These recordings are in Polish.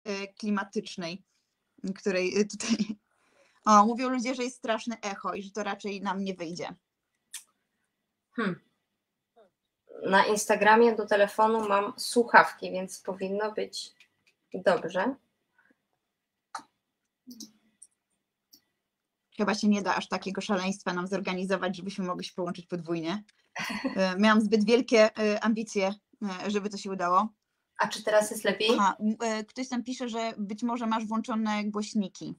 klimatycznej, której tutaj... O, mówią ludzie, że jest straszne echo i że to raczej nam nie wyjdzie. Na Instagramie do telefonu mam słuchawki, więc powinno być dobrze. Chyba się nie da aż takiego szaleństwa nam zorganizować, żebyśmy mogli się połączyć podwójnie. Miałam zbyt wielkie ambicje, żeby to się udało. A czy teraz jest lepiej? Aha, ktoś tam pisze, że być może masz włączone głośniki.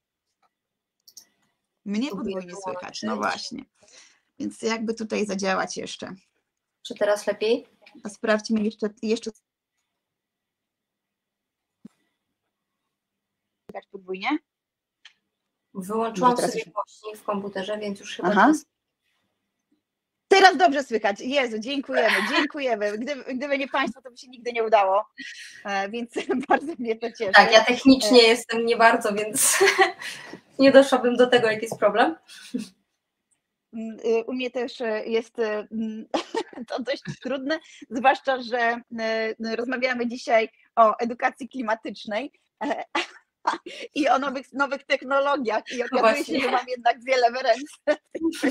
Mnie podwójnie słychać, no właśnie. Więc jakby tutaj zadziałać jeszcze. Czy teraz lepiej? A sprawdźmy jeszcze podwójnie. Wyłączyłam sobie głośnik w komputerze, więc już chyba Aha. Teraz dobrze słychać. Jezu, dziękujemy. Gdyby nie Państwo, to by się nigdy nie udało. Więc bardzo mnie to cieszy. Tak, ja technicznie jestem nie bardzo, więc nie doszłabym do tego, jaki jest problem. U mnie też jest to dość trudne, zwłaszcza, że rozmawiamy dzisiaj o edukacji klimatycznej i o nowych technologiach i okazuje się, że mam jednak wiele w ręce.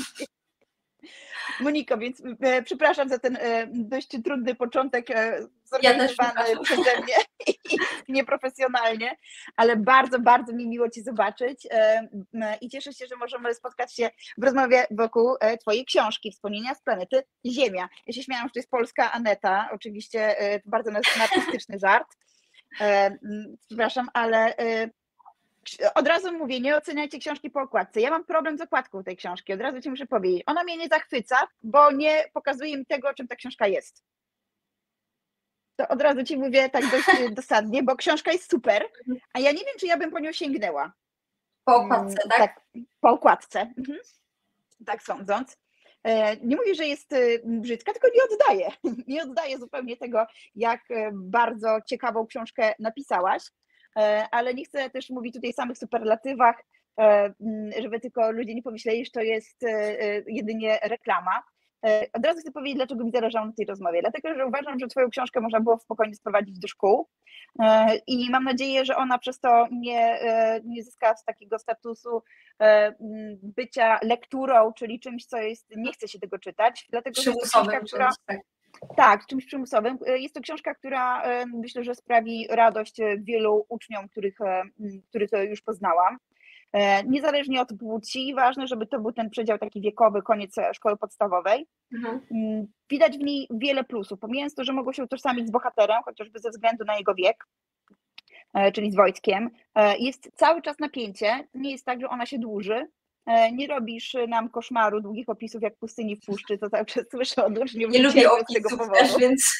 Moniko, więc przepraszam za ten dość trudny początek zorganizowany przeze mnie i nieprofesjonalnie, ale bardzo, bardzo mi miło Cię zobaczyć i cieszę się, że możemy spotkać się w rozmowie wokół Twojej książki Wspomnienia z planety Ziemia. Ja się śmiałam, że to jest polska Aneta, oczywiście bardzo narcystyczny żart, przepraszam, ale od razu mówię, nie oceniajcie książki po okładce. Ja mam problem z okładką tej książki, od razu Ci muszę powiedzieć. Ona mnie nie zachwyca, bo nie pokazuje mi tego, o czym ta książka jest. To od razu Ci mówię tak dość dosadnie, bo książka jest super, a ja nie wiem, czy ja bym po nią sięgnęła. Po okładce, tak? Tak, po okładce, tak sądząc. Nie mówię, że jest brzydka, tylko nie oddaje zupełnie tego, jak bardzo ciekawą książkę napisałaś. Ale nie chcę też mówić tutaj o samych superlatywach, żeby tylko ludzie nie pomyśleli, że to jest jedynie reklama. Od razu chcę powiedzieć, dlaczego mi zależało na tej rozmowie. Dlatego, że uważam, że Twoją książkę można było spokojnie sprowadzić do szkół i mam nadzieję, że ona przez to nie zyska takiego statusu bycia lekturą, czyli czymś, co jest, nie chce się tego czytać. Dlatego, że jest to książka, która... Tak, czymś przymusowym. Jest to książka, która myślę, że sprawi radość wielu uczniom, których już poznałam. Niezależnie od płci, ważne, żeby to był ten przedział taki wiekowy, koniec szkoły podstawowej. Widać w niej wiele plusów, pomijając to, że mogło się utożsamić z bohaterem, chociażby ze względu na jego wiek, czyli z Wojtkiem. Jest cały czas napięcie, nie jest tak, że ona się dłuży. Nie robisz nam koszmaru długich opisów jak pustyni w puszczy, to cały czas słyszę od uczniów. Nie lubię opisów też, więc...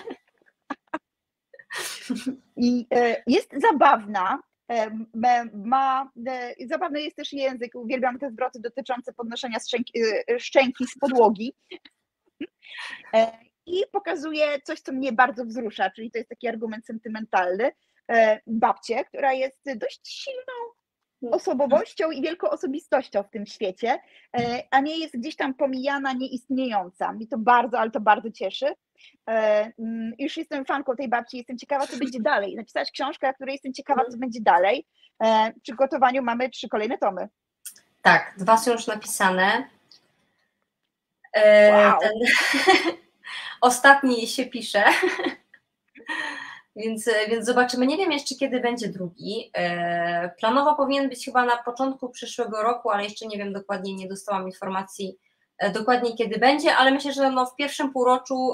I jest zabawna, zabawny jest też język, uwielbiam te zwroty dotyczące podnoszenia szczęki z podłogi i pokazuje coś, co mnie bardzo wzrusza, czyli to jest taki argument sentymentalny, babcię, która jest dość silną osobowością i wielką osobistością w tym świecie, a nie jest gdzieś tam pomijana, nieistniejąca. Mnie to bardzo, ale to bardzo cieszy. Już jestem fanką tej babci, jestem ciekawa, co będzie dalej. Napisałaś książkę, o której jestem ciekawa, co będzie dalej. W przygotowaniu mamy 3 kolejne tomy. Tak, 2 są już napisane. Wow. Ostatni się pisze. Więc zobaczymy. Nie wiem jeszcze, kiedy będzie drugi. Planowo powinien być chyba na początku przyszłego roku, ale jeszcze nie wiem dokładnie, nie dostałam informacji dokładnie, kiedy będzie, ale myślę, że w pierwszym półroczu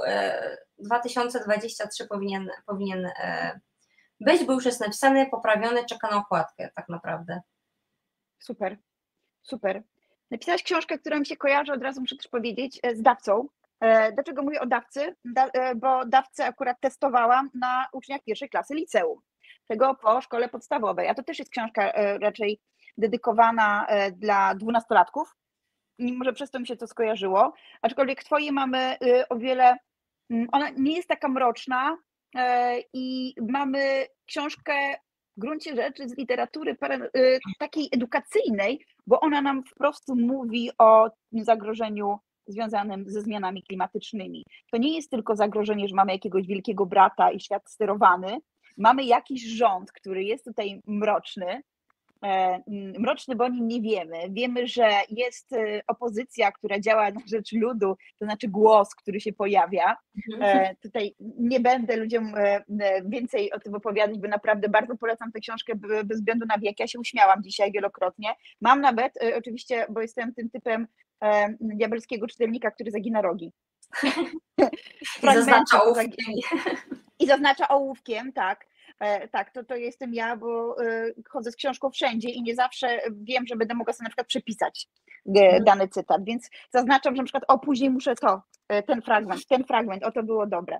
2023 powinien być, bo już jest napisany, poprawiony, czeka na okładkę tak naprawdę. Super, super. Napisałaś książkę, która mi się kojarzy, od razu muszę też powiedzieć, z dawcą. Dlaczego mówię o dawcy? Bo dawcę akurat testowałam na uczniach 1. klasy liceum, tego po szkole podstawowej, a to też jest książka raczej dedykowana dla 12-latków, może przez to mi się to skojarzyło, aczkolwiek Twoje mamy o wiele, ona nie jest taka mroczna i mamy książkę w gruncie rzeczy z literatury takiej edukacyjnej, bo ona nam wprost mówi o zagrożeniu związanym ze zmianami klimatycznymi. To nie jest tylko zagrożenie, że mamy jakiegoś wielkiego brata i świat sterowany, mamy jakiś rząd, który jest tutaj mroczny, mroczny, bo o nim nie wiemy. Wiemy, że jest opozycja, która działa na rzecz ludu, to znaczy głos, który się pojawia. Tutaj nie będę ludziom więcej o tym opowiadać, bo naprawdę bardzo polecam tę książkę bez względu na wiek. Ja się uśmiałam dzisiaj wielokrotnie. Mam nawet, oczywiście, bo jestem tym typem diabelskiego czytelnika, który zagina rogi. I zaznacza ołówkiem. I zaznacza ołówkiem, tak. Tak, to jestem ja, bo chodzę z książką wszędzie i nie zawsze wiem, że będę mogła sobie na przykład przepisać dany cytat, więc zaznaczam, że na przykład później muszę ten fragment, to było dobre.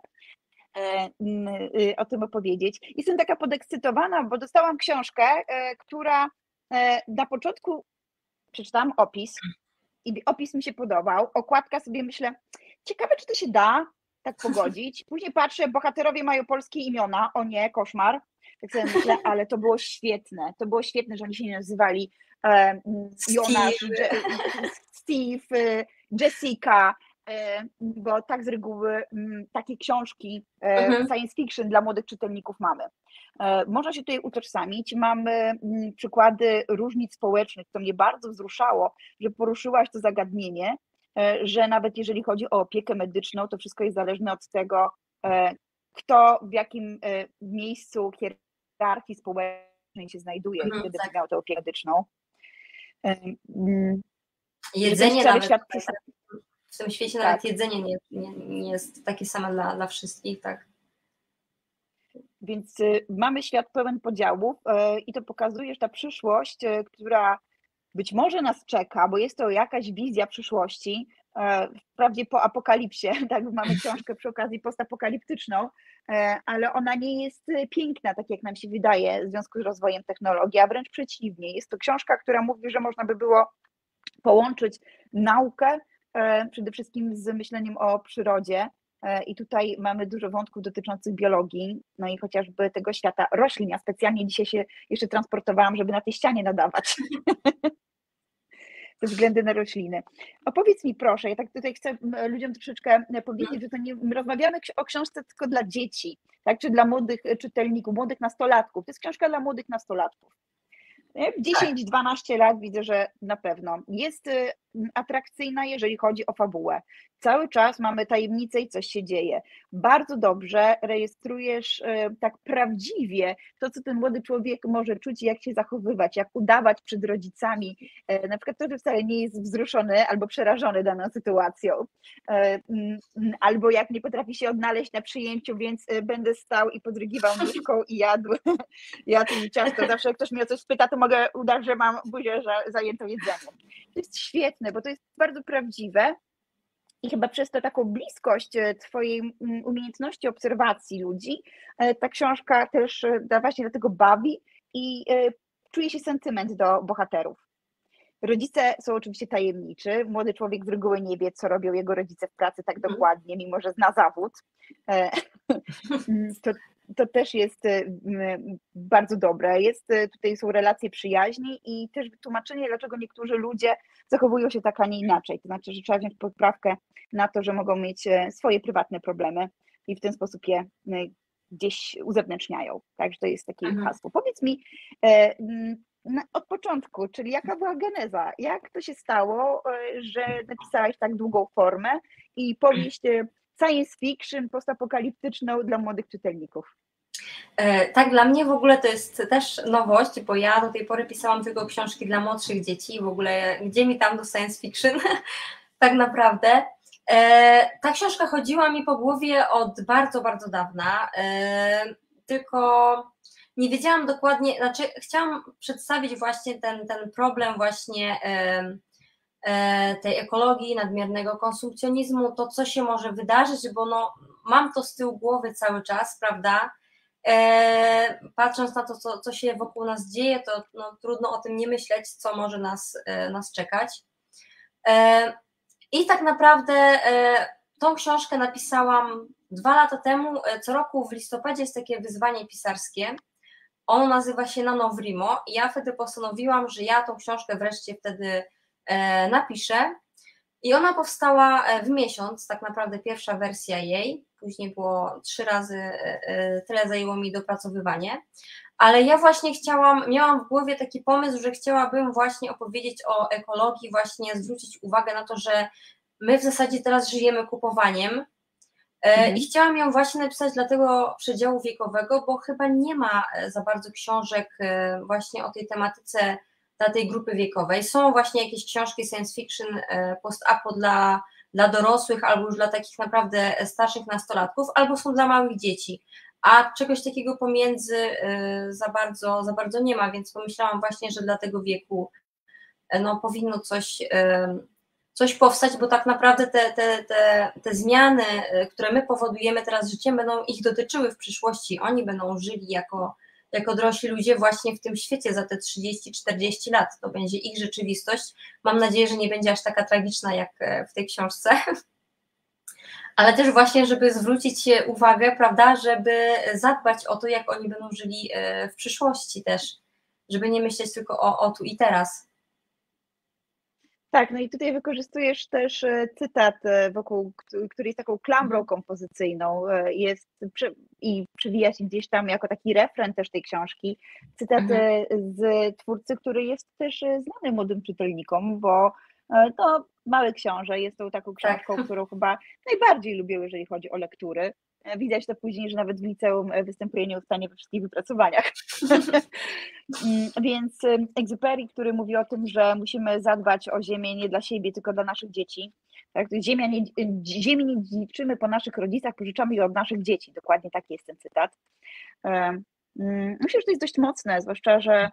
O tym opowiedzieć. Jestem taka podekscytowana, bo dostałam książkę, która na początku przeczytałam opis i opis mi się podobał, okładka sobie myślę, ciekawe czy to się da tak pogodzić. Później patrzę, bohaterowie mają polskie imiona, o nie, koszmar. Tak sobie myślę, ale to było świetne, że oni się nie nazywali Jonasz, Steve, Jessica, bo tak z reguły takie książki science fiction dla młodych czytelników mamy. Można się tutaj utożsamić. Mamy przykłady różnic społecznych, co mnie bardzo wzruszało, że poruszyłaś to zagadnienie, że nawet jeżeli chodzi o opiekę medyczną, to wszystko jest zależne od tego, kto w jakim miejscu hierarchii społecznej się znajduje i wtedy miał tę opiekę medyczną. Jedzenie nawet, w tym świecie nawet jedzenie nie jest takie same dla wszystkich, tak? Więc mamy świat pełen podziałów i to pokazuje, że ta przyszłość, która być może nas czeka, bo jest to jakaś wizja przyszłości, wprawdzie po apokalipsie, tak, mamy książkę przy okazji postapokaliptyczną, ale ona nie jest piękna, tak jak nam się wydaje w związku z rozwojem technologii, a wręcz przeciwnie. Jest to książka, która mówi, że można by było połączyć naukę przede wszystkim z myśleniem o przyrodzie. I tutaj mamy dużo wątków dotyczących biologii, no i chociażby tego świata roślin. Ja specjalnie dzisiaj się jeszcze transportowałam, żeby na tej ścianie nadawać. Ze względu na rośliny. Opowiedz mi proszę, ja tak tutaj chcę ludziom troszeczkę powiedzieć, że to nie rozmawiamy o książce tylko dla dzieci, tak, czy dla młodych czytelników, młodych nastolatków. To jest książka dla młodych nastolatków. W 10-12 lat widzę, że na pewno jest atrakcyjna, jeżeli chodzi o fabułę. Cały czas mamy tajemnicę i coś się dzieje. Bardzo dobrze rejestrujesz tak prawdziwie to, co ten młody człowiek może czuć i jak się zachowywać, jak udawać przed rodzicami. Na przykład to, że wcale nie jest wzruszony albo przerażony daną sytuacją. Albo jak nie potrafi się odnaleźć na przyjęciu, więc będę stał i podrygiwał nóżką i jadł ciasto. Zawsze jak ktoś mnie o coś spyta, to mogę udać, że mam buzię zajętą jedzeniem. To jest świetne, bo to jest bardzo prawdziwe i chyba przez to taką bliskość twojej umiejętności obserwacji ludzi, ta książka też właśnie dlatego bawi i czuje się sentyment do bohaterów. Rodzice są oczywiście tajemniczy. Młody człowiek z reguły nie wie, co robią jego rodzice w pracy tak dokładnie, mimo że zna zawód. To też jest bardzo dobre. Tutaj są relacje przyjaźni i też wytłumaczenie, dlaczego niektórzy ludzie zachowują się tak, a nie inaczej. To znaczy, że trzeba wziąć poprawkę na to, że mogą mieć swoje prywatne problemy i w ten sposób je gdzieś uzewnętrzniają. Także to jest takie hasło. Powiedz mi od początku, czyli jaka była geneza? Jak to się stało, że napisałaś tak długą formę i powieść science fiction postapokaliptyczną dla młodych czytelników? Tak, dla mnie w ogóle to jest też nowość, bo ja do tej pory pisałam tylko książki dla młodszych dzieci, w ogóle gdzie mi tam do science fiction, tak naprawdę. Ta książka chodziła mi po głowie od bardzo, bardzo dawna, tylko nie wiedziałam dokładnie, znaczy chciałam przedstawić właśnie ten problem właśnie tej ekologii, nadmiernego konsumpcjonizmu, to co się może wydarzyć, bo no, mam to z tyłu głowy cały czas, prawda? Patrząc na to, co się wokół nas dzieje, to no, trudno o tym nie myśleć, co może nas czekać. I tak naprawdę tą książkę napisałam 2 lata temu. Co roku w listopadzie jest takie wyzwanie pisarskie. Ono nazywa się NaNoWriMo i ja wtedy postanowiłam, że ja tą książkę wreszcie wtedy napiszę. I ona powstała w miesiąc, tak naprawdę pierwsza wersja jej, później było 3 razy tyle zajęło mi dopracowywanie, ale ja właśnie miałam w głowie taki pomysł, że chciałabym właśnie opowiedzieć o ekologii, właśnie zwrócić uwagę na to, że my w zasadzie teraz żyjemy kupowaniem i chciałam ją właśnie napisać dla tego przedziału wiekowego, bo chyba nie ma za bardzo książek właśnie o tej tematyce dla tej grupy wiekowej. Są właśnie jakieś książki science fiction, post-apo dla dorosłych, albo już dla takich naprawdę starszych nastolatków, albo są dla małych dzieci, a czegoś takiego pomiędzy za bardzo nie ma, więc pomyślałam właśnie, że dla tego wieku no, powinno coś powstać, bo tak naprawdę te zmiany, które my powodujemy teraz życiem, będą ich dotyczyły w przyszłości. Oni będą żyli jako dorośli ludzie właśnie w tym świecie za te 30-40 lat. To będzie ich rzeczywistość. Mam nadzieję, że nie będzie aż taka tragiczna jak w tej książce. Ale też właśnie, żeby zwrócić uwagę, prawda, żeby zadbać o to, jak oni będą żyli w przyszłości też, żeby nie myśleć tylko o tu i teraz. Tak, no i tutaj wykorzystujesz też cytat, który jest taką klamrą kompozycyjną, i przewija się gdzieś tam jako taki refren też tej książki. Cytat z twórcy, który jest też znany młodym czytelnikom, bo to Mały Książę jest tą taką książką, którą chyba najbardziej lubię, jeżeli chodzi o lektury. Widać to później, że nawet w liceum występuje nieustannie we wszystkich wypracowaniach. Więc Exupery, który mówi o tym, że musimy zadbać o ziemię nie dla siebie, tylko dla naszych dzieci. Tak? Ziemi nie dziedziczymy po naszych rodzicach, pożyczamy ją od naszych dzieci. Dokładnie taki jest ten cytat. Myślę, że to jest dość mocne, zwłaszcza, że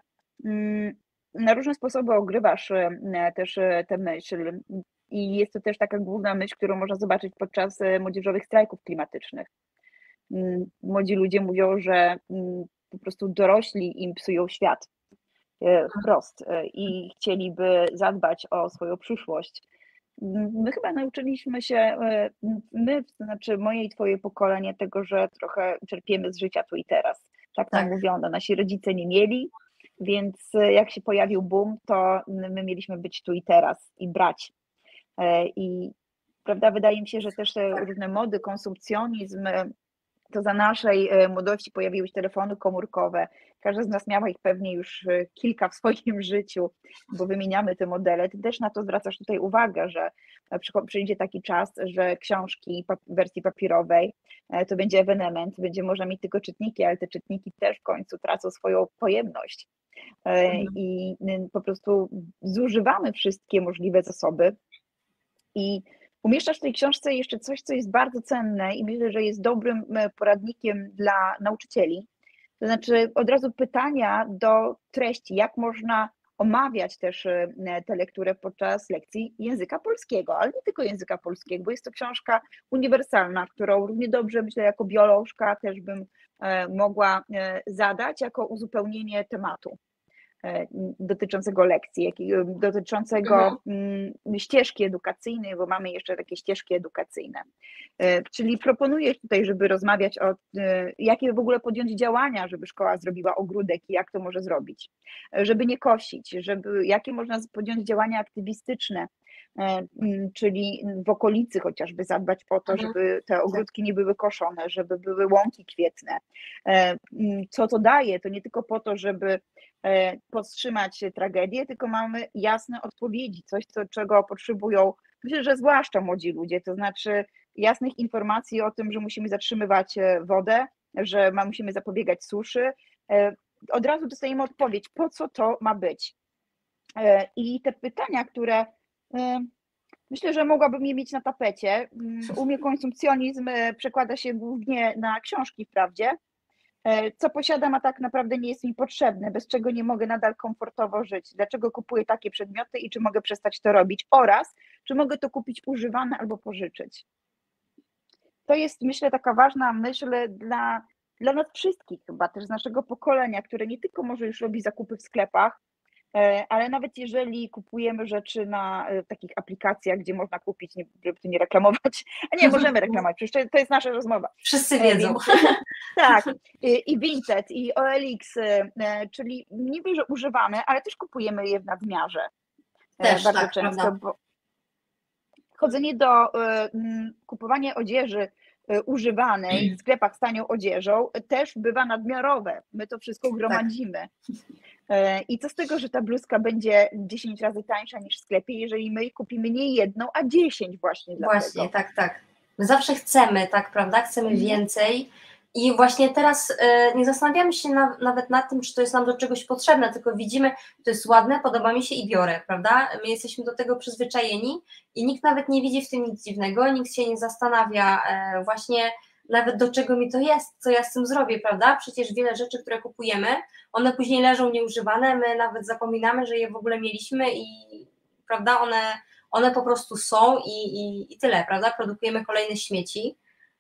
na różne sposoby ogrywasz też tę myśl. I jest to też taka główna myśl, którą można zobaczyć podczas młodzieżowych strajków klimatycznych. Młodzi ludzie mówią, że po prostu dorośli im psują świat wprost i chcieliby zadbać o swoją przyszłość. My chyba nauczyliśmy się, to znaczy moje i twoje pokolenie, tego, że trochę czerpiemy z życia tu i teraz. Tak nam mówiono, nasi rodzice nie mieli, więc jak się pojawił boom, to my mieliśmy być tu i teraz i brać. I prawda, wydaje mi się, że też te różne mody, konsumpcjonizm, to za naszej młodości pojawiły się telefony komórkowe. Każda z nas miała ich pewnie już kilka w swoim życiu, bo wymieniamy te modele. Ty też na to zwracasz tutaj uwagę, że przyjdzie taki czas, że książki w wersji papierowej to będzie ewenement, będzie można mieć tylko czytniki, ale te czytniki też w końcu tracą swoją pojemność. I po prostu zużywamy wszystkie możliwe zasoby i umieszczasz w tej książce jeszcze coś, co jest bardzo cenne i myślę, że jest dobrym poradnikiem dla nauczycieli. To znaczy od razu pytania do treści, jak można omawiać też tę lekturę podczas lekcji języka polskiego, ale nie tylko języka polskiego, bo jest to książka uniwersalna, którą równie dobrze, myślę, jako biolożka też bym mogła zadać jako uzupełnienie tematu dotyczącego lekcji, dotyczącego ścieżki edukacyjnej, bo mamy jeszcze takie ścieżki edukacyjne. Czyli proponuję tutaj, żeby rozmawiać o jakie w ogóle podjąć działania, żeby szkoła zrobiła ogródek i jak to może zrobić, żeby nie kosić, jakie można podjąć działania aktywistyczne, czyli w okolicy chociażby zadbać o to, żeby te ogródki nie były koszone, żeby były łąki kwietne. Co to daje? To nie tylko po to, żeby powstrzymać tragedię, tylko mamy jasne odpowiedzi, coś, czego potrzebują, myślę, że zwłaszcza młodzi ludzie, to znaczy jasnych informacji o tym, że musimy zatrzymywać wodę, że musimy zapobiegać suszy. Od razu dostajemy odpowiedź, po co to ma być. I te pytania, które myślę, że mogłabym je mieć na tapecie. U mnie konsumpcjonizm przekłada się głównie na książki wprawdzie. Co posiadam, a tak naprawdę nie jest mi potrzebne, bez czego nie mogę nadal komfortowo żyć, dlaczego kupuję takie przedmioty i czy mogę przestać to robić oraz czy mogę to kupić używane albo pożyczyć. To jest, myślę, taka ważna myśl dla nas wszystkich chyba, też z naszego pokolenia, które nie tylko może już robi zakupy w sklepach, ale nawet jeżeli kupujemy rzeczy na takich aplikacjach, gdzie można kupić, żeby tu nie reklamować, a nie, możemy reklamować, przecież to jest nasza rozmowa. Wszyscy wiedzą. Więc, tak, i Vinted, i OLX, czyli niby, że używamy, ale też kupujemy je w nadmiarze. Też, bardzo tak, często, prawda. chodzenie do kupowania odzieży używanej w sklepach z tanią odzieżą też bywa nadmiarowe. My to wszystko gromadzimy. I co z tego, że ta bluzka będzie 10 razy tańsza niż w sklepie, jeżeli my kupimy nie jedną, a 10 właśnie dlatego. Właśnie, tak. My zawsze chcemy, tak, prawda? Chcemy więcej. I właśnie teraz nie zastanawiamy się nawet nad tym, czy to jest nam do czegoś potrzebne, tylko widzimy, to jest ładne, podoba mi się i biorę, prawda? My jesteśmy do tego przyzwyczajeni i nikt nawet nie widzi w tym nic dziwnego, nikt się nie zastanawia właśnie nawet do czego mi to jest, co ja z tym zrobię, prawda? Przecież wiele rzeczy, które kupujemy, one później leżą nieużywane, my nawet zapominamy, że je w ogóle mieliśmy i prawda, one po prostu są i tyle, prawda? Produkujemy kolejne śmieci.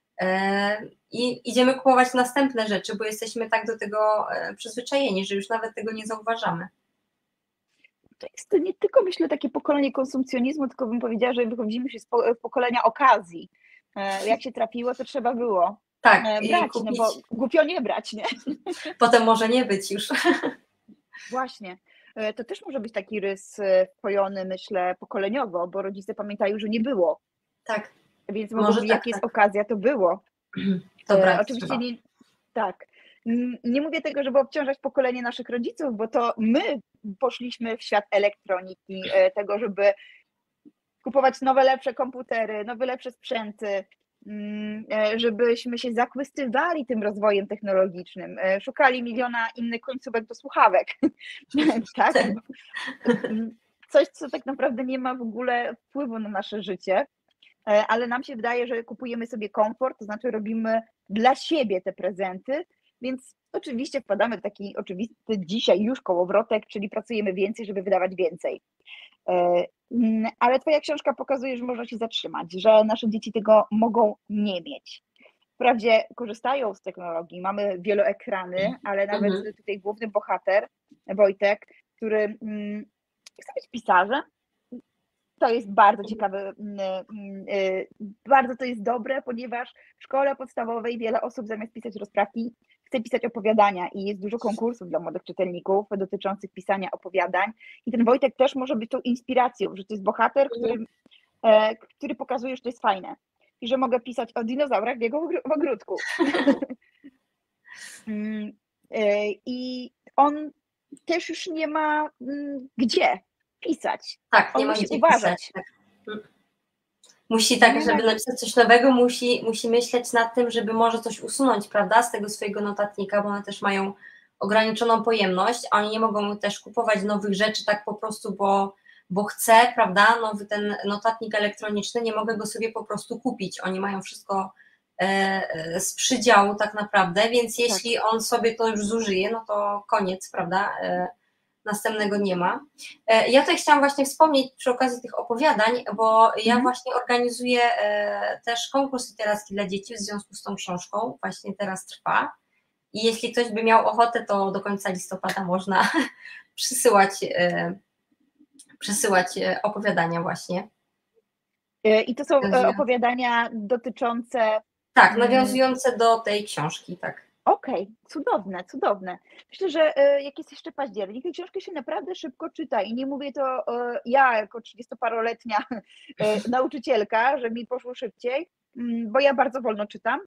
I idziemy kupować następne rzeczy, bo jesteśmy tak do tego przyzwyczajeni, że już nawet tego nie zauważamy. To jest nie tylko, myślę, takie pokolenie konsumpcjonizmu, tylko bym powiedziała, że wychodzimy się z pokolenia okazji. Jak się trafiło, to trzeba było brać, no bo głupio nie brać, nie? Potem może nie być już. Właśnie. To też może być taki rys wpojony, myślę, pokoleniowo, bo rodzice pamiętają, że nie było. Tak. Więc może jak jest okazja, to było. Dobra, oczywiście nie, tak. Nie mówię tego, żeby obciążać pokolenie naszych rodziców, bo to my poszliśmy w świat elektroniki, tego, żeby kupować nowe, lepsze komputery, nowe, lepsze sprzęty, żebyśmy się zachwystywali tym rozwojem technologicznym, szukali miliona innych końcówek do słuchawek, tak? Coś, co tak naprawdę nie ma w ogóle wpływu na nasze życie, ale nam się wydaje, że kupujemy sobie komfort, to znaczy robimy dla siebie te prezenty, więc oczywiście wpadamy w taki oczywisty dzisiaj już kołowrotek, czyli pracujemy więcej, żeby wydawać więcej. Ale twoja książka pokazuje, że można się zatrzymać, że nasze dzieci tego mogą nie mieć. Wprawdzie korzystają z technologii, mamy wieloekrany, ale nawet tutaj główny bohater, Wojtek, który chce być pisarzem. To jest bardzo ciekawe, bardzo to jest dobre, ponieważ w szkole podstawowej wiele osób zamiast pisać rozprawki chce pisać opowiadania i jest dużo konkursów dla młodych czytelników dotyczących pisania opowiadań i ten Wojtek też może być tą inspiracją, że to jest bohater, który pokazuje, że to jest fajne i że mogę pisać o dinozaurach w jego ogródku. I on też już nie ma gdzie pisać. Tak, on nie ma musi gdzie uważać. Pisać, tak. Musi tak, żeby napisać coś nowego, musi myśleć nad tym, żeby może coś usunąć, prawda, z tego swojego notatnika, bo one też mają ograniczoną pojemność, a oni nie mogą też kupować nowych rzeczy tak po prostu, bo chcę, prawda, nowy ten notatnik elektroniczny, nie mogę go sobie po prostu kupić, oni mają wszystko z przydziału tak naprawdę, więc jeśli on sobie to już zużyje, no to koniec, prawda, następnego nie ma. Ja tutaj chciałam właśnie wspomnieć przy okazji tych opowiadań, bo ja właśnie organizuję też konkurs literacki dla dzieci w związku z tą książką, właśnie teraz trwa i jeśli ktoś by miał ochotę, to do końca listopada można przysyłać opowiadania właśnie. I to są opowiadania dotyczące... Tak, nawiązujące do tej książki, tak. Okej, cudowne. Myślę, że jak jest jeszcze październik, tę książkę się naprawdę szybko czyta i nie mówię to ja jako 30-paroletnia nauczycielka, że mi poszło szybciej, bo ja bardzo wolno czytam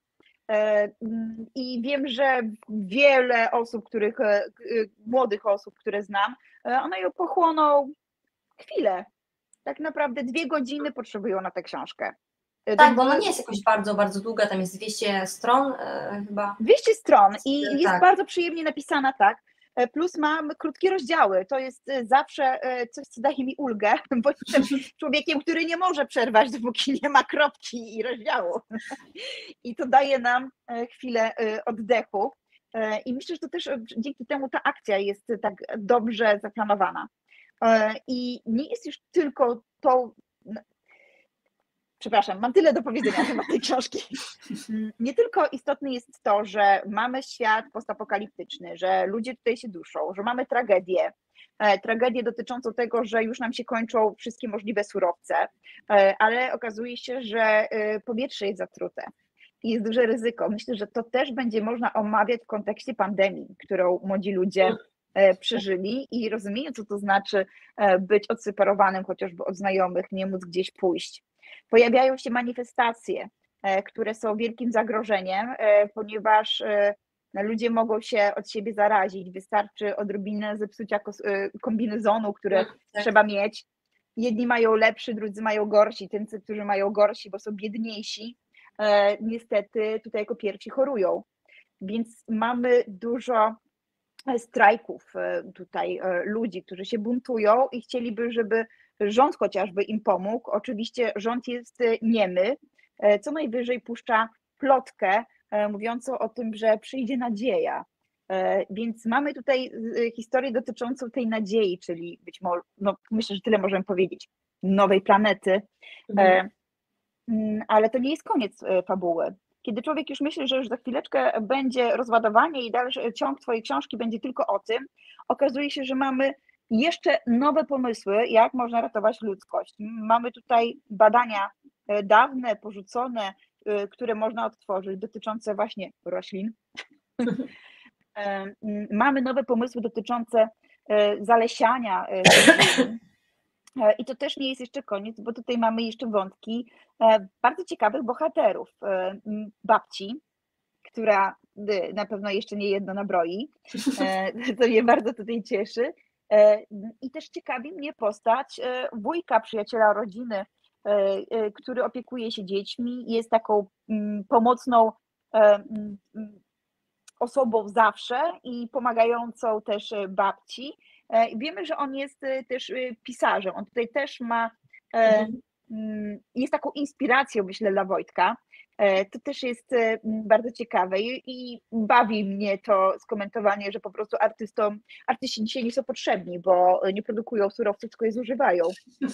i wiem, że wiele osób, młodych osób, które znam, one ją pochłoną chwilę. Tak naprawdę 2 godziny potrzebują na tę książkę. Tak, bo ona nie jest jakoś bardzo, bardzo długa, tam jest 200 stron chyba. 200 stron i jest bardzo przyjemnie napisana, tak. Plus mam krótkie rozdziały, to jest zawsze coś, co daje mi ulgę, bo jestem człowiekiem, który nie może przerwać, dopóki nie ma kropki i rozdziału. I to daje nam chwilę oddechu. I myślę, że to też dzięki temu ta akcja jest tak dobrze zaplanowana. I nie jest już tylko tą... Przepraszam, mam tyle do powiedzenia na temat tej książki. Nie tylko istotne jest to, że mamy świat postapokaliptyczny, że ludzie tutaj się duszą, że mamy tragedię dotyczącą tego, że już nam się kończą wszystkie możliwe surowce, ale okazuje się, że powietrze jest zatrute i jest duże ryzyko. Myślę, że to też będzie można omawiać w kontekście pandemii, którą młodzi ludzie przeżyli i rozumieją, co to znaczy być odseparowanym chociażby od znajomych, nie móc gdzieś pójść. Pojawiają się manifestacje, które są wielkim zagrożeniem, ponieważ ludzie mogą się od siebie zarazić. Wystarczy odrobinę zepsucia kombinezonu, które Tak. trzeba mieć. Jedni mają lepszy, drudzy mają gorsi. Tym, którzy mają gorsi, bo są biedniejsi, niestety tutaj jako pierwsi chorują. Więc mamy dużo strajków tutaj ludzi, którzy się buntują i chcieliby, żeby rząd chociażby im pomógł. Oczywiście rząd jest niemy, co najwyżej puszcza plotkę mówiącą o tym, że przyjdzie nadzieja. Więc mamy tutaj historię dotyczącą tej nadziei, czyli być może, no myślę, że tyle możemy powiedzieć, nowej planety, ale to nie jest koniec fabuły. Kiedy człowiek już myśli, że już za chwileczkę będzie rozładowanie i dalszy ciąg twojej książki będzie tylko o tym, okazuje się, że mamy jeszcze nowe pomysły, jak można ratować ludzkość. Mamy tutaj badania dawne, porzucone, które można odtworzyć, dotyczące właśnie roślin. Mamy nowe pomysły dotyczące zalesiania ziemi. I to też nie jest jeszcze koniec, bo tutaj mamy jeszcze wątki bardzo ciekawych bohaterów. Babci, która na pewno jeszcze nie jedno nabroi, co mnie bardzo tutaj cieszy. I też ciekawi mnie postać wujka, przyjaciela rodziny, który opiekuje się dziećmi, jest taką pomocną osobą zawsze i pomagającą też babci. Wiemy, że on jest też pisarzem. On tutaj też ma, jest taką inspiracją, myślę, dla Wojtka. To też jest bardzo ciekawe i bawi mnie to skomentowanie, że po prostu artyści dzisiaj nie są potrzebni, bo nie produkują surowców, tylko je zużywają.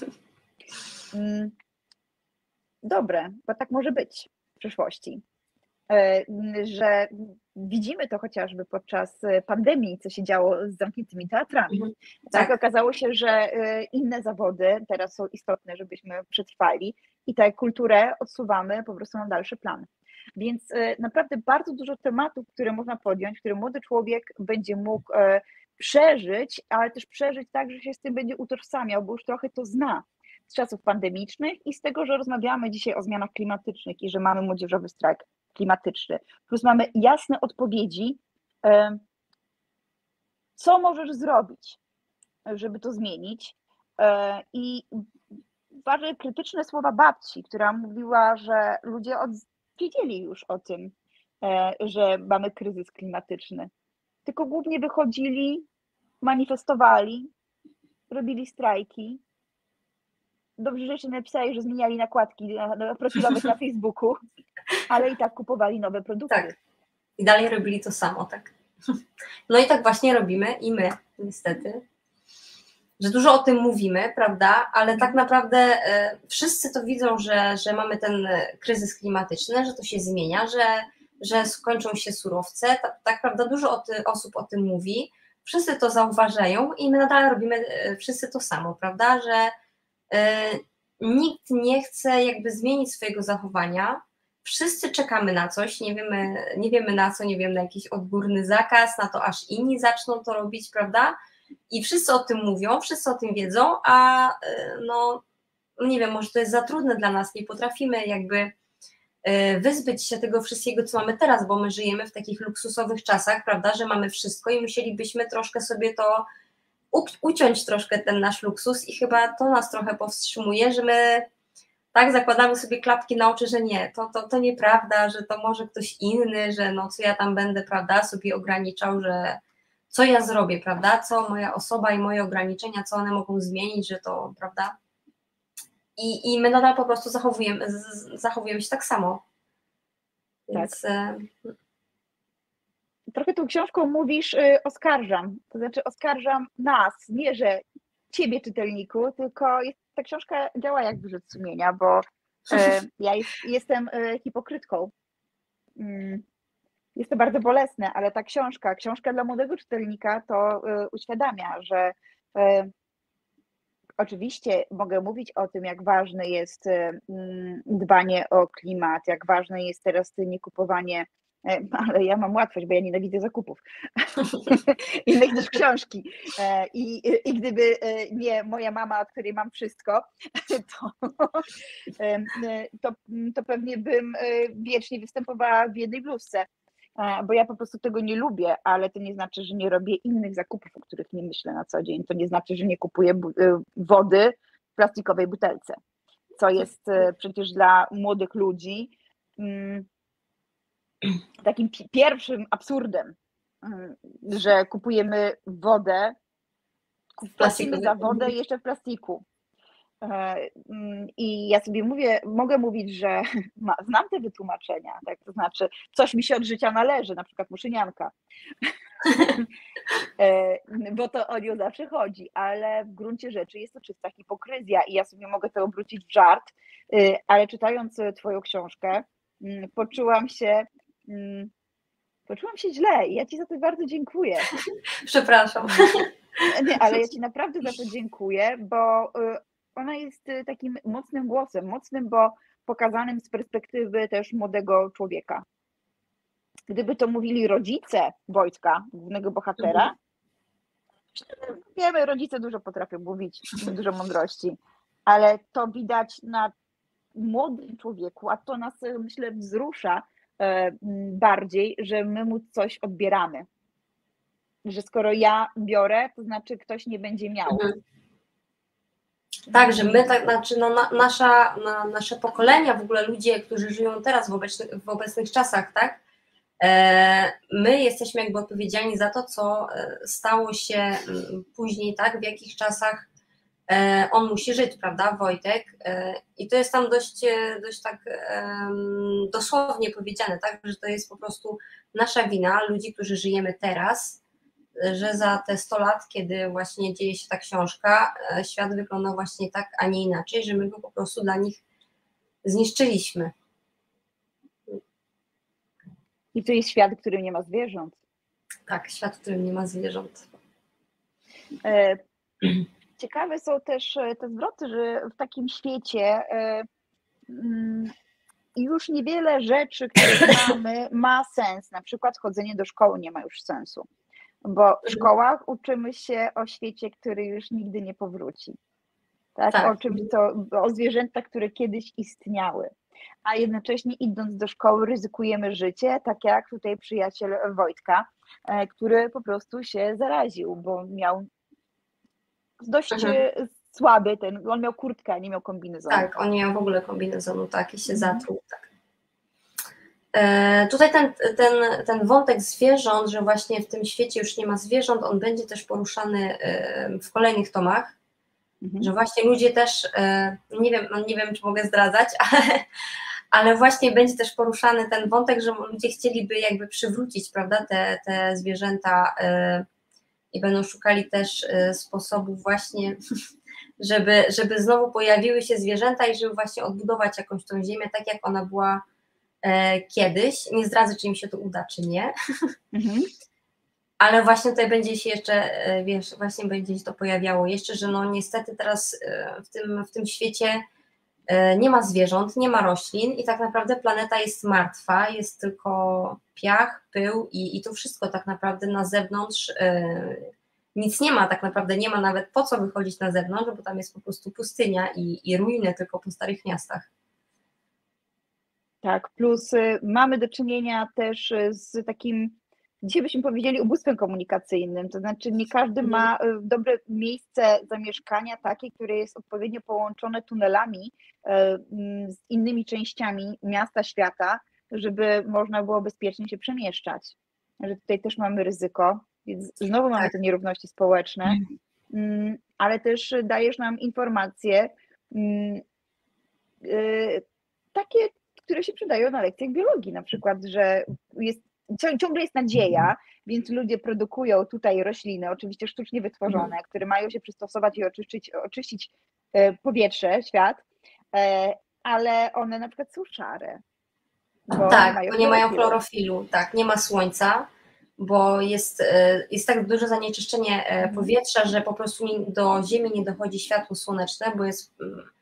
Dobre, bo tak może być w przyszłości. Że widzimy to chociażby podczas pandemii, co się działo z zamkniętymi teatrami. Tak, okazało się, że inne zawody teraz są istotne, żebyśmy przetrwali i tę kulturę odsuwamy po prostu na dalszy plan. Więc naprawdę bardzo dużo tematów, które można podjąć, które młody człowiek będzie mógł przeżyć, ale też przeżyć tak, że się z tym będzie utożsamiał, bo już trochę to zna z czasów pandemicznych i z tego, że rozmawiamy dzisiaj o zmianach klimatycznych i że mamy młodzieżowy strajk klimatyczny. Plus mamy jasne odpowiedzi, co możesz zrobić, żeby to zmienić. I bardzo krytyczne słowa babci, która mówiła, że ludzie wiedzieli już o tym, że mamy kryzys klimatyczny. Tylko głównie wychodzili, manifestowali, robili strajki. Dobrze, że jeszcze napisali, że zmieniali nakładki profilowych na Facebooku, ale i tak kupowali nowe produkty. Tak. I dalej robili to samo, tak. No i tak właśnie robimy i my, niestety, że dużo o tym mówimy, prawda, ale tak naprawdę wszyscy to widzą, że mamy ten kryzys klimatyczny, że to się zmienia, że skończą się surowce, tak prawda, dużo osób o tym mówi, wszyscy to zauważają i my nadal robimy wszyscy to samo, prawda, że nikt nie chce jakby zmienić swojego zachowania, wszyscy czekamy na coś, nie wiemy na co, nie wiemy na jakiś odgórny zakaz, na to aż inni zaczną to robić, prawda? I wszyscy o tym mówią, wszyscy o tym wiedzą, a no nie wiem, może to jest za trudne dla nas, nie potrafimy jakby wyzbyć się tego wszystkiego, co mamy teraz, bo my żyjemy w takich luksusowych czasach, prawda, że mamy wszystko i musielibyśmy troszkę sobie to uciąć troszkę ten nasz luksus i chyba to nas trochę powstrzymuje, że my tak zakładamy sobie klapki na oczy, że nie, to nieprawda, że to może ktoś inny, że no co ja tam będę, prawda, sobie ograniczał, że co ja zrobię, prawda, co moja osoba i moje ograniczenia, co one mogą zmienić, że to, prawda, i my nadal po prostu zachowujemy się tak samo. Więc... Tak. Trochę tą książką mówisz oskarżam, to znaczy oskarżam nas, nie że ciebie czytelniku, tylko ta książka działa jak wyrzut sumienia, bo ja jestem hipokrytką. Jest to bardzo bolesne, ale ta książka dla młodego czytelnika to uświadamia, że oczywiście mogę mówić o tym, jak ważne jest dbanie o klimat, jak ważne jest teraz nie kupowanie ale ja mam łatwość, bo ja nienawidzę zakupów. Innych niż książki. I gdyby nie moja mama, od której mam wszystko, to pewnie bym wiecznie występowała w jednej bluzce, bo ja po prostu tego nie lubię, ale to nie znaczy, że nie robię innych zakupów, o których nie myślę na co dzień. To nie znaczy, że nie kupuję wody w plastikowej butelce, co jest przecież dla młodych ludzi takim pierwszym absurdem, że kupujemy wodę, płacimy za wodę jeszcze w plastiku. I ja sobie mogę mówić, że znam te wytłumaczenia, tak? To znaczy coś mi się od życia należy, na przykład muszynianka, bo to o nią zawsze chodzi, ale w gruncie rzeczy jest to czysta hipokryzja i ja sobie mogę to obrócić w żart, ale czytając twoją książkę poczułam się źle i ja ci za to bardzo dziękuję. Przepraszam. Nie, ale ja ci naprawdę za to dziękuję, bo ona jest takim mocnym głosem, mocnym, bo pokazanym z perspektywy też młodego człowieka. Gdyby to mówili rodzice Wojtka, głównego bohatera, wiemy, rodzice dużo potrafią mówić, dużo mądrości, ale to widać na młodym człowieku, a to nas, myślę, wzrusza bardziej, że my mu coś odbieramy. Że skoro ja biorę, to znaczy ktoś nie będzie miał. Tak, że my, znaczy nasze pokolenia, w ogóle ludzie, którzy żyją teraz w obecnych czasach, tak, my jesteśmy jakby odpowiedzialni za to, co stało się później, tak, w jakich czasach on musi żyć, prawda, Wojtek? I to jest tam dość tak dosłownie powiedziane, tak, że to jest po prostu nasza wina, ludzi, którzy żyjemy teraz, że za te 100 lat, kiedy właśnie dzieje się ta książka, świat wygląda właśnie tak, a nie inaczej, że my go po prostu dla nich zniszczyliśmy. I to jest świat, w którym nie ma zwierząt. Tak, świat, w którym nie ma zwierząt. Ciekawe są też te zwroty, że w takim świecie już niewiele rzeczy, które mamy, ma sens. Na przykład chodzenie do szkoły nie ma już sensu, bo w szkołach uczymy się o świecie, który już nigdy nie powróci. Tak? Tak. O czymś, o zwierzętach, które kiedyś istniały. A jednocześnie idąc do szkoły ryzykujemy życie, tak jak tutaj przyjaciel Wojtka, który po prostu się zaraził, bo miał dość słaby on miał kurtkę, a nie miał kombinezonu. Tak, on nie miał w ogóle kombinezonu, tak, i się zatruł, tak. Tutaj ten wątek zwierząt, że właśnie w tym świecie już nie ma zwierząt, on będzie też poruszany w kolejnych tomach, że właśnie ludzie też, nie wiem, czy mogę zdradzać, ale właśnie będzie też poruszany ten wątek, że ludzie chcieliby jakby przywrócić, prawda, te zwierzęta i będą szukali też sposobów właśnie, żeby znowu pojawiły się zwierzęta i żeby właśnie odbudować jakąś tą ziemię, tak jak ona była kiedyś. Nie zdradzę, czy im się to uda, czy nie. Ale właśnie tutaj będzie się jeszcze, właśnie będzie się to pojawiało jeszcze, że no niestety teraz w tym świecie nie ma zwierząt, nie ma roślin i tak naprawdę planeta jest martwa, jest tylko piach, pył i to wszystko tak naprawdę na zewnątrz nic nie ma, tak naprawdę nie ma nawet po co wychodzić na zewnątrz, bo tam jest po prostu pustynia i ruiny tylko po starych miastach. Tak, plus mamy do czynienia też z takim, dzisiaj byśmy powiedzieli, ubóstwem komunikacyjnym, to znaczy nie każdy ma dobre miejsce zamieszkania takie, które jest odpowiednio połączone tunelami z innymi częściami miasta, świata, żeby można było bezpiecznie się przemieszczać. Że tutaj też mamy ryzyko, więc znowu mamy te nierówności społeczne, ale też dajesz nam informacje takie, które się przydają na lekcjach biologii, na przykład, że ciągle jest nadzieja, więc ludzie produkują tutaj rośliny, oczywiście sztucznie wytworzone, które mają się przystosować i oczyścić powietrze, świat, ale one na przykład są szare. Bo nie mają chlorofilu, tak, nie ma słońca, bo jest tak duże zanieczyszczenie powietrza, że po prostu do Ziemi nie dochodzi światło słoneczne, bo jest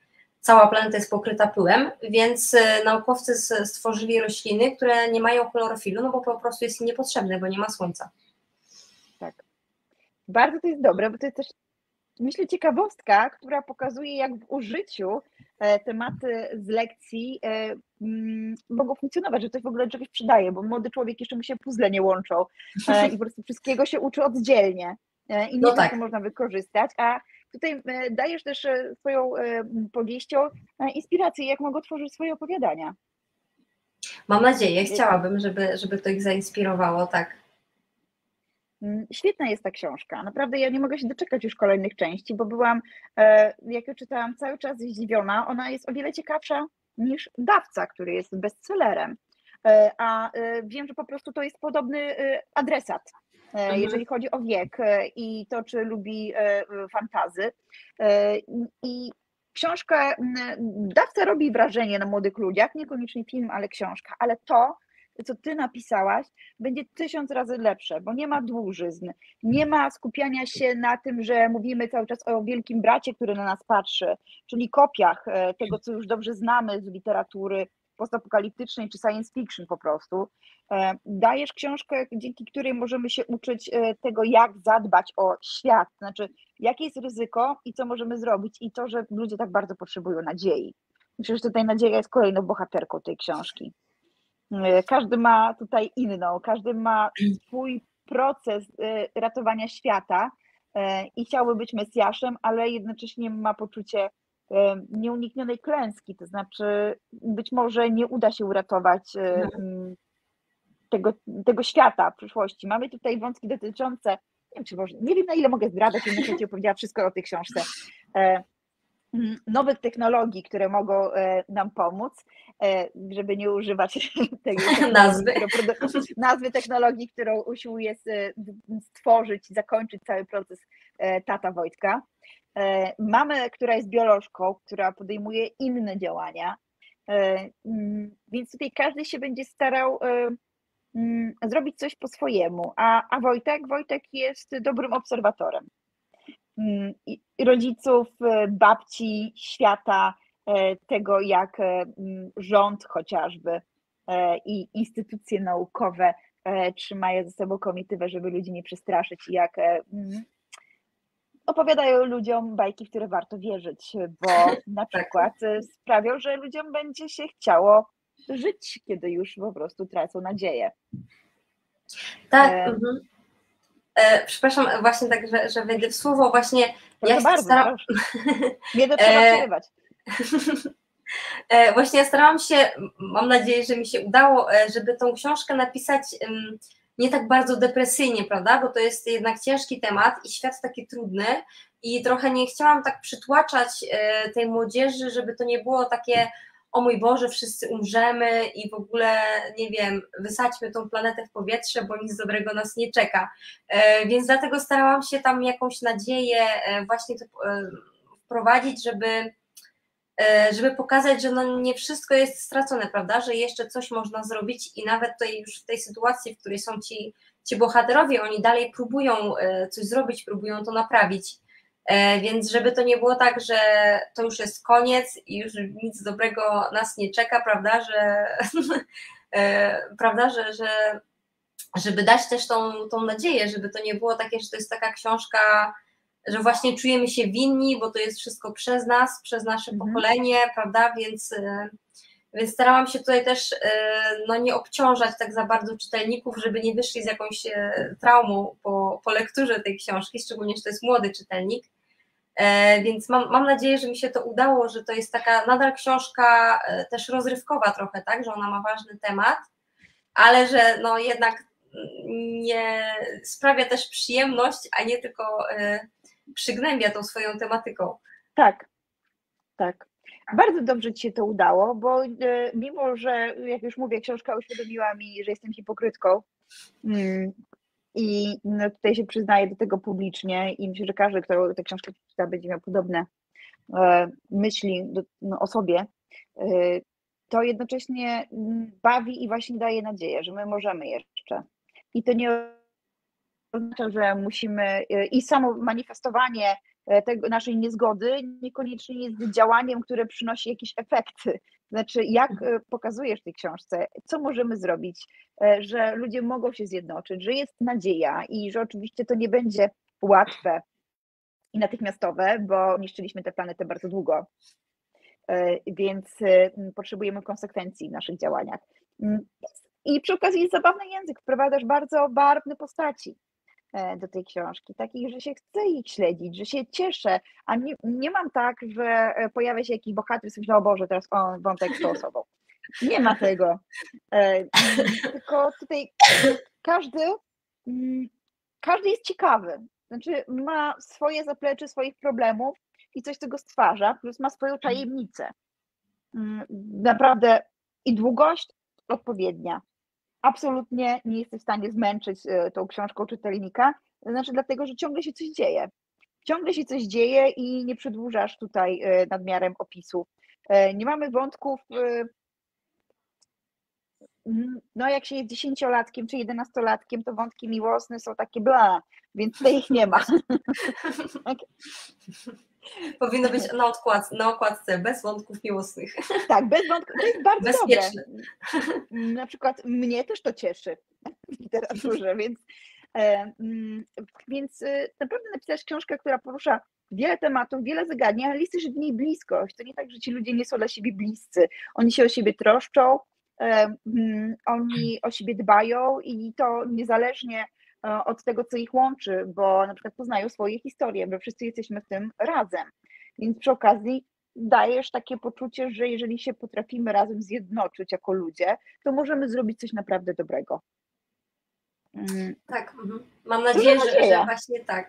cała planeta jest pokryta pyłem, więc naukowcy stworzyli rośliny, które nie mają chlorofilu, no bo po prostu jest im niepotrzebne, bo nie ma słońca. Tak. Bardzo to jest dobre, bo to jest też, myślę, ciekawostka, która pokazuje, jak w użyciu tematy z lekcji mogą funkcjonować, że to w ogóle czegoś przydaje, bo młody człowiek jeszcze mu się puzzle nie łączą i po prostu wszystkiego się uczy oddzielnie i nie No wie, tak. co można wykorzystać, a tutaj dajesz też swoją powieścią inspirację, jak mogą tworzyć swoje opowiadania. Mam nadzieję, chciałabym, żeby to ich zainspirowało, tak. Świetna jest ta książka. Naprawdę ja nie mogę się doczekać już kolejnych części, bo byłam, jak ją czytałam, cały czas zdziwiona. Ona jest o wiele ciekawsza niż Dawca, który jest bestsellerem. A wiem, że po prostu to jest podobny adresat, jeżeli chodzi o wiek i to, czy lubi fantazy. I książka, Dawca robi wrażenie na młodych ludziach, niekoniecznie film, ale książka, ale to, co ty napisałaś, będzie 1000 razy lepsze, bo nie ma dłużyzn, nie ma skupiania się na tym, że mówimy cały czas o wielkim bracie, który na nas patrzy, czyli kopiach tego, co już dobrze znamy z literatury postapokaliptycznej czy science fiction po prostu. Dajesz książkę, dzięki której możemy się uczyć tego, jak zadbać o świat, znaczy jakie jest ryzyko i co możemy zrobić i to, że ludzie tak bardzo potrzebują nadziei. Myślę, że tutaj nadzieja jest kolejną bohaterką tej książki. Każdy ma tutaj inną, każdy ma swój proces ratowania świata i chciałby być Mesjaszem, ale jednocześnie ma poczucie nieuniknionej klęski, to znaczy być może nie uda się uratować tego świata w przyszłości. Mamy tutaj wątki dotyczące, nie wiem, czy może, nie wiem, na ile mogę zdradzać, jednak ci opowiedziała wszystko o tej książce, nowych technologii, które mogą nam pomóc, żeby nie używać tej nazwy technologii, którą usiłuje stworzyć, zakończyć cały proces tata Wojtka. Mamy, która jest biolożką, która podejmuje inne działania, więc tutaj każdy się będzie starał zrobić coś po swojemu, a Wojtek jest dobrym obserwatorem rodziców, babci, świata, tego jak rząd chociażby i instytucje naukowe trzymają ze sobą komitywę, żeby ludzi nie przestraszyć i jak opowiadają ludziom bajki, w które warto wierzyć, bo na przykład sprawią, że ludziom będzie się chciało żyć, kiedy już po prostu tracą nadzieję. Tak, przepraszam, właśnie tak, że wejdę w słowo, właśnie ja staram... Mnie trzeba przerywać. Właśnie ja starałam się, mam nadzieję, że mi się udało, żeby tą książkę napisać nie tak bardzo depresyjnie, prawda, bo to jest jednak ciężki temat i świat taki trudny i trochę nie chciałam tak przytłaczać tej młodzieży, żeby to nie było takie o mój Boże, wszyscy umrzemy i w ogóle, nie wiem, wysadźmy tą planetę w powietrze, bo nic dobrego nas nie czeka. Więc dlatego starałam się tam jakąś nadzieję właśnie to wprowadzić, żeby pokazać, że no nie wszystko jest stracone, prawda, że jeszcze coś można zrobić i nawet tutaj już w tej sytuacji, w której są ci bohaterowie, oni dalej próbują coś zrobić, próbują to naprawić. Więc żeby to nie było tak, że to już jest koniec i już nic dobrego nas nie czeka, prawda, prawda, żeby dać też tą nadzieję, żeby to nie było takie, że to jest taka książka, że właśnie czujemy się winni, bo to jest wszystko przez nas, przez nasze pokolenie, prawda, więc starałam się tutaj też no, nie obciążać tak za bardzo czytelników, żeby nie wyszli z jakąś traumą po lekturze tej książki, szczególnie, że to jest młody czytelnik. Więc mam nadzieję, że mi się to udało, że to jest taka nadal książka też rozrywkowa trochę, tak, że ona ma ważny temat, ale że no jednak nie sprawia też przyjemność, a nie tylko przygnębia tą swoją tematyką. Tak. Bardzo dobrze ci się to udało, bo mimo, że jak już mówię, książka uświadomiła mi, że jestem hipokrytką i no, tutaj się przyznaję do tego publicznie i myślę, że każdy, kto tę książkę czyta, będzie miał podobne myśli o sobie, to jednocześnie bawi i właśnie daje nadzieję, że my możemy jeszcze. I to nie oznacza, że musimy i samo manifestowanie tego, naszej niezgody niekoniecznie jest działaniem, które przynosi jakieś efekty. Znaczy, jak pokazujesz w tej książce, co możemy zrobić, że ludzie mogą się zjednoczyć, że jest nadzieja i że oczywiście to nie będzie łatwe i natychmiastowe, bo niszczyliśmy tę planetę bardzo długo, więc potrzebujemy konsekwencji w naszych działaniach. I przy okazji jest zabawny język, wprowadzasz bardzo barwne postaci do tej książki, takich, że się chce ich śledzić, że się cieszę, a nie mam tak, że pojawia się jakiś bohater i myślę, o Boże, teraz on wątek z tą osobą. Nie ma tego. Tylko tutaj każdy jest ciekawy. Znaczy ma swoje zaplecze, swoich problemów i coś tego stwarza, plus ma swoją tajemnicę. Naprawdę i długość odpowiednia. Absolutnie nie jesteś w stanie zmęczyć tą książką czytelnika, znaczy dlatego, że ciągle się coś dzieje. Ciągle się coś dzieje i nie przedłużasz tutaj nadmiarem opisu. Nie mamy wątków, no jak się jest 10-latkiem czy 11-latkiem, to wątki miłosne są takie bla, więc tutaj ich nie ma. Powinno być na okładce bez wątków miłosnych. Tak, bez wątków, to jest bardzo bezpieczne. dobre. Na przykład mnie też to cieszy w literaturze, więc naprawdę napisałeś książkę, która porusza wiele tematów, wiele zagadnień, ale jest też w niej bliskość. To nie tak, że ci ludzie nie są dla siebie bliscy. Oni się o siebie troszczą, oni o siebie dbają i to niezależnie od tego, co ich łączy, bo na przykład poznają swoje historie, bo wszyscy jesteśmy w tym razem. Więc przy okazji dajesz takie poczucie, że jeżeli się potrafimy razem zjednoczyć jako ludzie, to możemy zrobić coś naprawdę dobrego. Tak, mam nadzieję, że właśnie tak.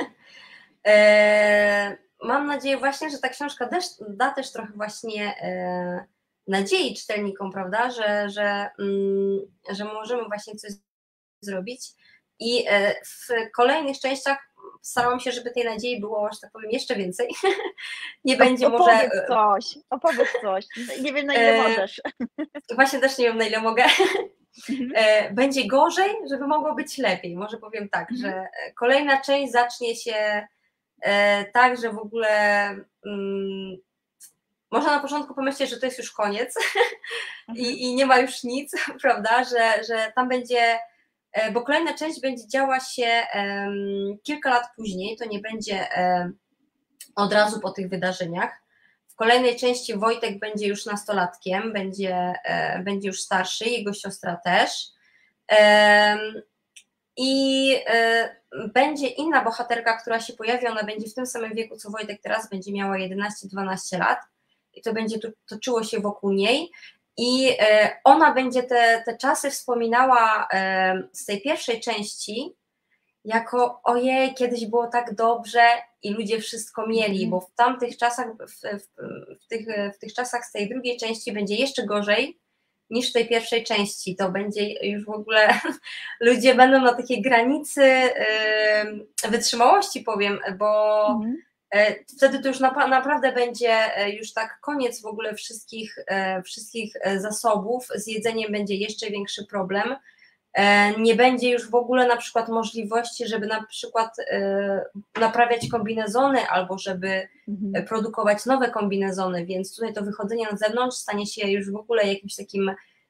Mam nadzieję właśnie, że ta książka da też trochę właśnie nadziei czytelnikom, prawda, że możemy właśnie coś zrobić i w kolejnych częściach starałam się, żeby tej nadziei było, że tak powiem, jeszcze więcej. Nie będzie może... Opowiedz coś. Nie wiem, na ile możesz. Właśnie też nie wiem, na ile mogę. Będzie gorzej, żeby mogło być lepiej. Może powiem tak, że kolejna część zacznie się tak, że w ogóle można na początku pomyśleć, że to jest już koniec i nie ma już nic, prawda, że tam będzie, bo kolejna część będzie działa się kilka lat później, to nie będzie od razu po tych wydarzeniach. W kolejnej części Wojtek będzie już nastolatkiem, będzie już starszy, jego siostra też. I będzie inna bohaterka, która się pojawi, ona będzie w tym samym wieku co Wojtek teraz, będzie miała 11-12 lat i to będzie toczyło się wokół niej i ona będzie te czasy wspominała z tej pierwszej części jako ojej, kiedyś było tak dobrze i ludzie wszystko mieli, bo w tamtych czasach, w tych czasach z tej drugiej części będzie jeszcze gorzej niż w tej pierwszej części. To będzie już w ogóle, ludzie będą na takiej granicy wytrzymałości, powiem, bo wtedy to już naprawdę będzie już tak koniec w ogóle wszystkich zasobów, z jedzeniem będzie jeszcze większy problem. Nie będzie już w ogóle na przykład możliwości, żeby na przykład naprawiać kombinezony albo żeby produkować nowe kombinezony, więc tutaj to wychodzenie na zewnątrz stanie się już w ogóle jakimś takim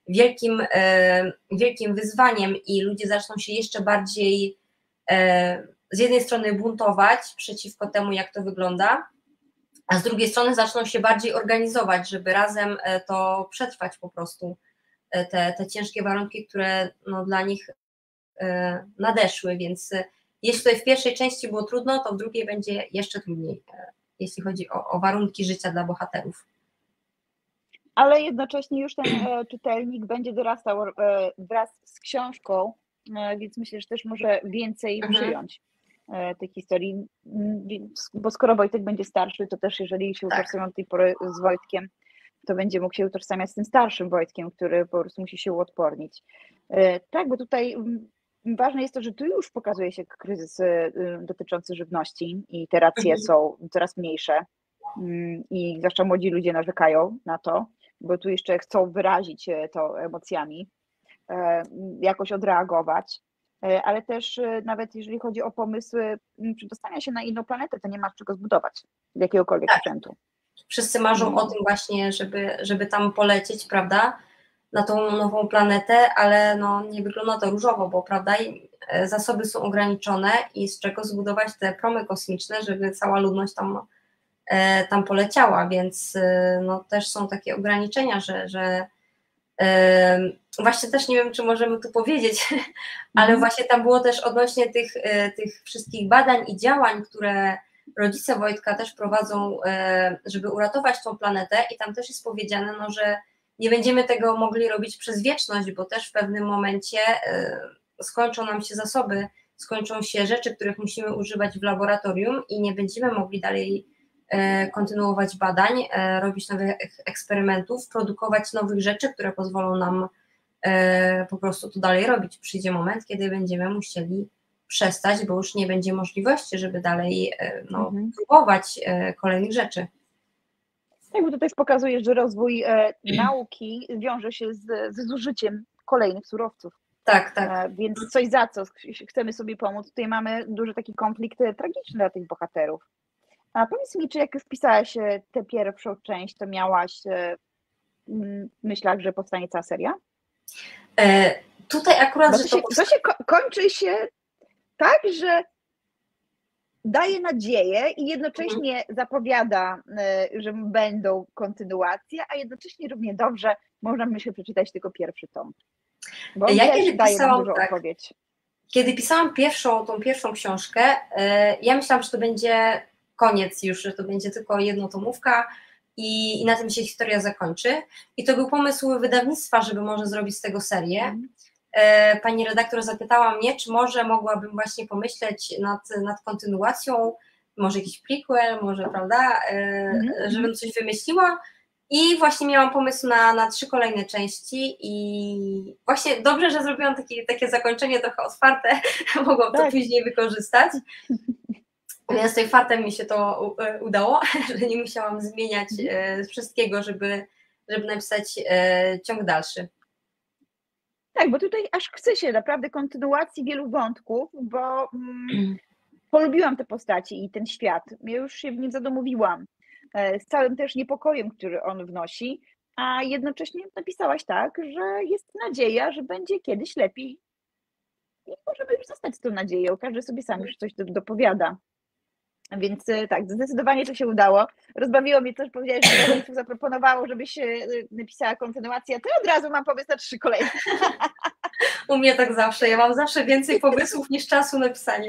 wielkim wyzwaniem i ludzie zaczną się jeszcze bardziej z jednej strony buntować przeciwko temu, jak to wygląda, a z drugiej strony zaczną się bardziej organizować, żeby razem to przetrwać po prostu. Te ciężkie warunki, które no, dla nich nadeszły, więc jeśli tutaj w pierwszej części było trudno, to w drugiej będzie jeszcze trudniej, jeśli chodzi o warunki życia dla bohaterów. Ale jednocześnie już ten czytelnik będzie dorastał wraz z książką, więc myślę, że też może więcej przyjąć tej historii, bo skoro Wojtek będzie starszy, to też jeżeli się utożsamiał do tej pory z Wojtkiem, to będzie mógł się utożsamiać z tym starszym Wojtkiem, który po prostu musi się uodpornić. Tak, bo tutaj ważne jest to, że tu już pokazuje się kryzys dotyczący żywności i te racje są coraz mniejsze i zwłaszcza młodzi ludzie narzekają na to, bo tu jeszcze chcą wyrazić to emocjami, jakoś odreagować. ale też nawet jeżeli chodzi o pomysły przedostania się na inną planetę, to nie masz czego zbudować, jakiegokolwiek Tak. sprzętu. Wszyscy marzą o tym właśnie, żeby tam polecieć, prawda, na tą nową planetę, ale no nie wygląda to różowo, bo prawda, zasoby są ograniczone i z czego zbudować te promy kosmiczne, żeby cała ludność tam poleciała, więc no też są takie ograniczenia, że właśnie też nie wiem, czy możemy tu powiedzieć, ale właśnie tam było też odnośnie tych wszystkich badań i działań, które rodzice Wojtka też prowadzą, żeby uratować tą planetę i tam też jest powiedziane, no, że nie będziemy tego mogli robić przez wieczność, bo też w pewnym momencie skończą nam się zasoby, skończą się rzeczy, których musimy używać w laboratorium i nie będziemy mogli dalej kontynuować badań, robić nowych eksperymentów, produkować nowych rzeczy, które pozwolą nam po prostu to dalej robić. Przyjdzie moment, kiedy będziemy musieli przestać, bo już nie będzie możliwości, żeby dalej próbować kolejnych rzeczy. Tak, bo tutaj pokazujesz, że rozwój nauki wiąże się ze zużyciem kolejnych surowców. Tak. Więc coś za co chcemy sobie pomóc. Tutaj mamy duży taki konflikt tragiczny dla tych bohaterów. A powiedz mi, czy jak już pisałaś tę pierwszą część, to miałaś w myślach, że powstanie cała seria? Tutaj akurat, bo to się kończy się tak, że daje nadzieję i jednocześnie zapowiada, że będą kontynuacje, a jednocześnie równie dobrze można, myślę, przeczytać tylko pierwszy tom. Bo on też daje nam dużą odpowiedź. Kiedy pisałam tą pierwszą książkę, ja myślałam, że to będzie koniec już, że to będzie tylko jednotomówka i na tym się historia zakończy. I to był pomysł wydawnictwa, żeby może zrobić z tego serię. Pani redaktor zapytała mnie, czy może mogłabym właśnie pomyśleć nad kontynuacją, może jakiś prequel, może, prawda, żebym coś wymyśliła. I właśnie miałam pomysł na 3 kolejne części i właśnie dobrze, że zrobiłam takie zakończenie trochę otwarte, mogłam to później wykorzystać. Więc tutaj fartem mi się to udało, że nie musiałam zmieniać wszystkiego, żeby napisać ciąg dalszy. Tak, bo tutaj aż chce się naprawdę kontynuacji wielu wątków, bo polubiłam te postaci i ten świat. Ja już się w nim zadomowiłam. Z całym też niepokojem, który on wnosi, a jednocześnie napisałaś tak, że jest nadzieja, że będzie kiedyś lepiej. I możemy już zostać z tą nadzieją. Każdy sobie sam już coś dopowiada. Więc tak, zdecydowanie to się udało. Rozbawiło mnie też, powiedziałeś, że wydawnictwo zaproponowało, żebyś napisała kontynuację, to od razu mam pomysł na 3 kolejne. U mnie tak zawsze. Ja mam zawsze więcej pomysłów niż czasu na pisanie.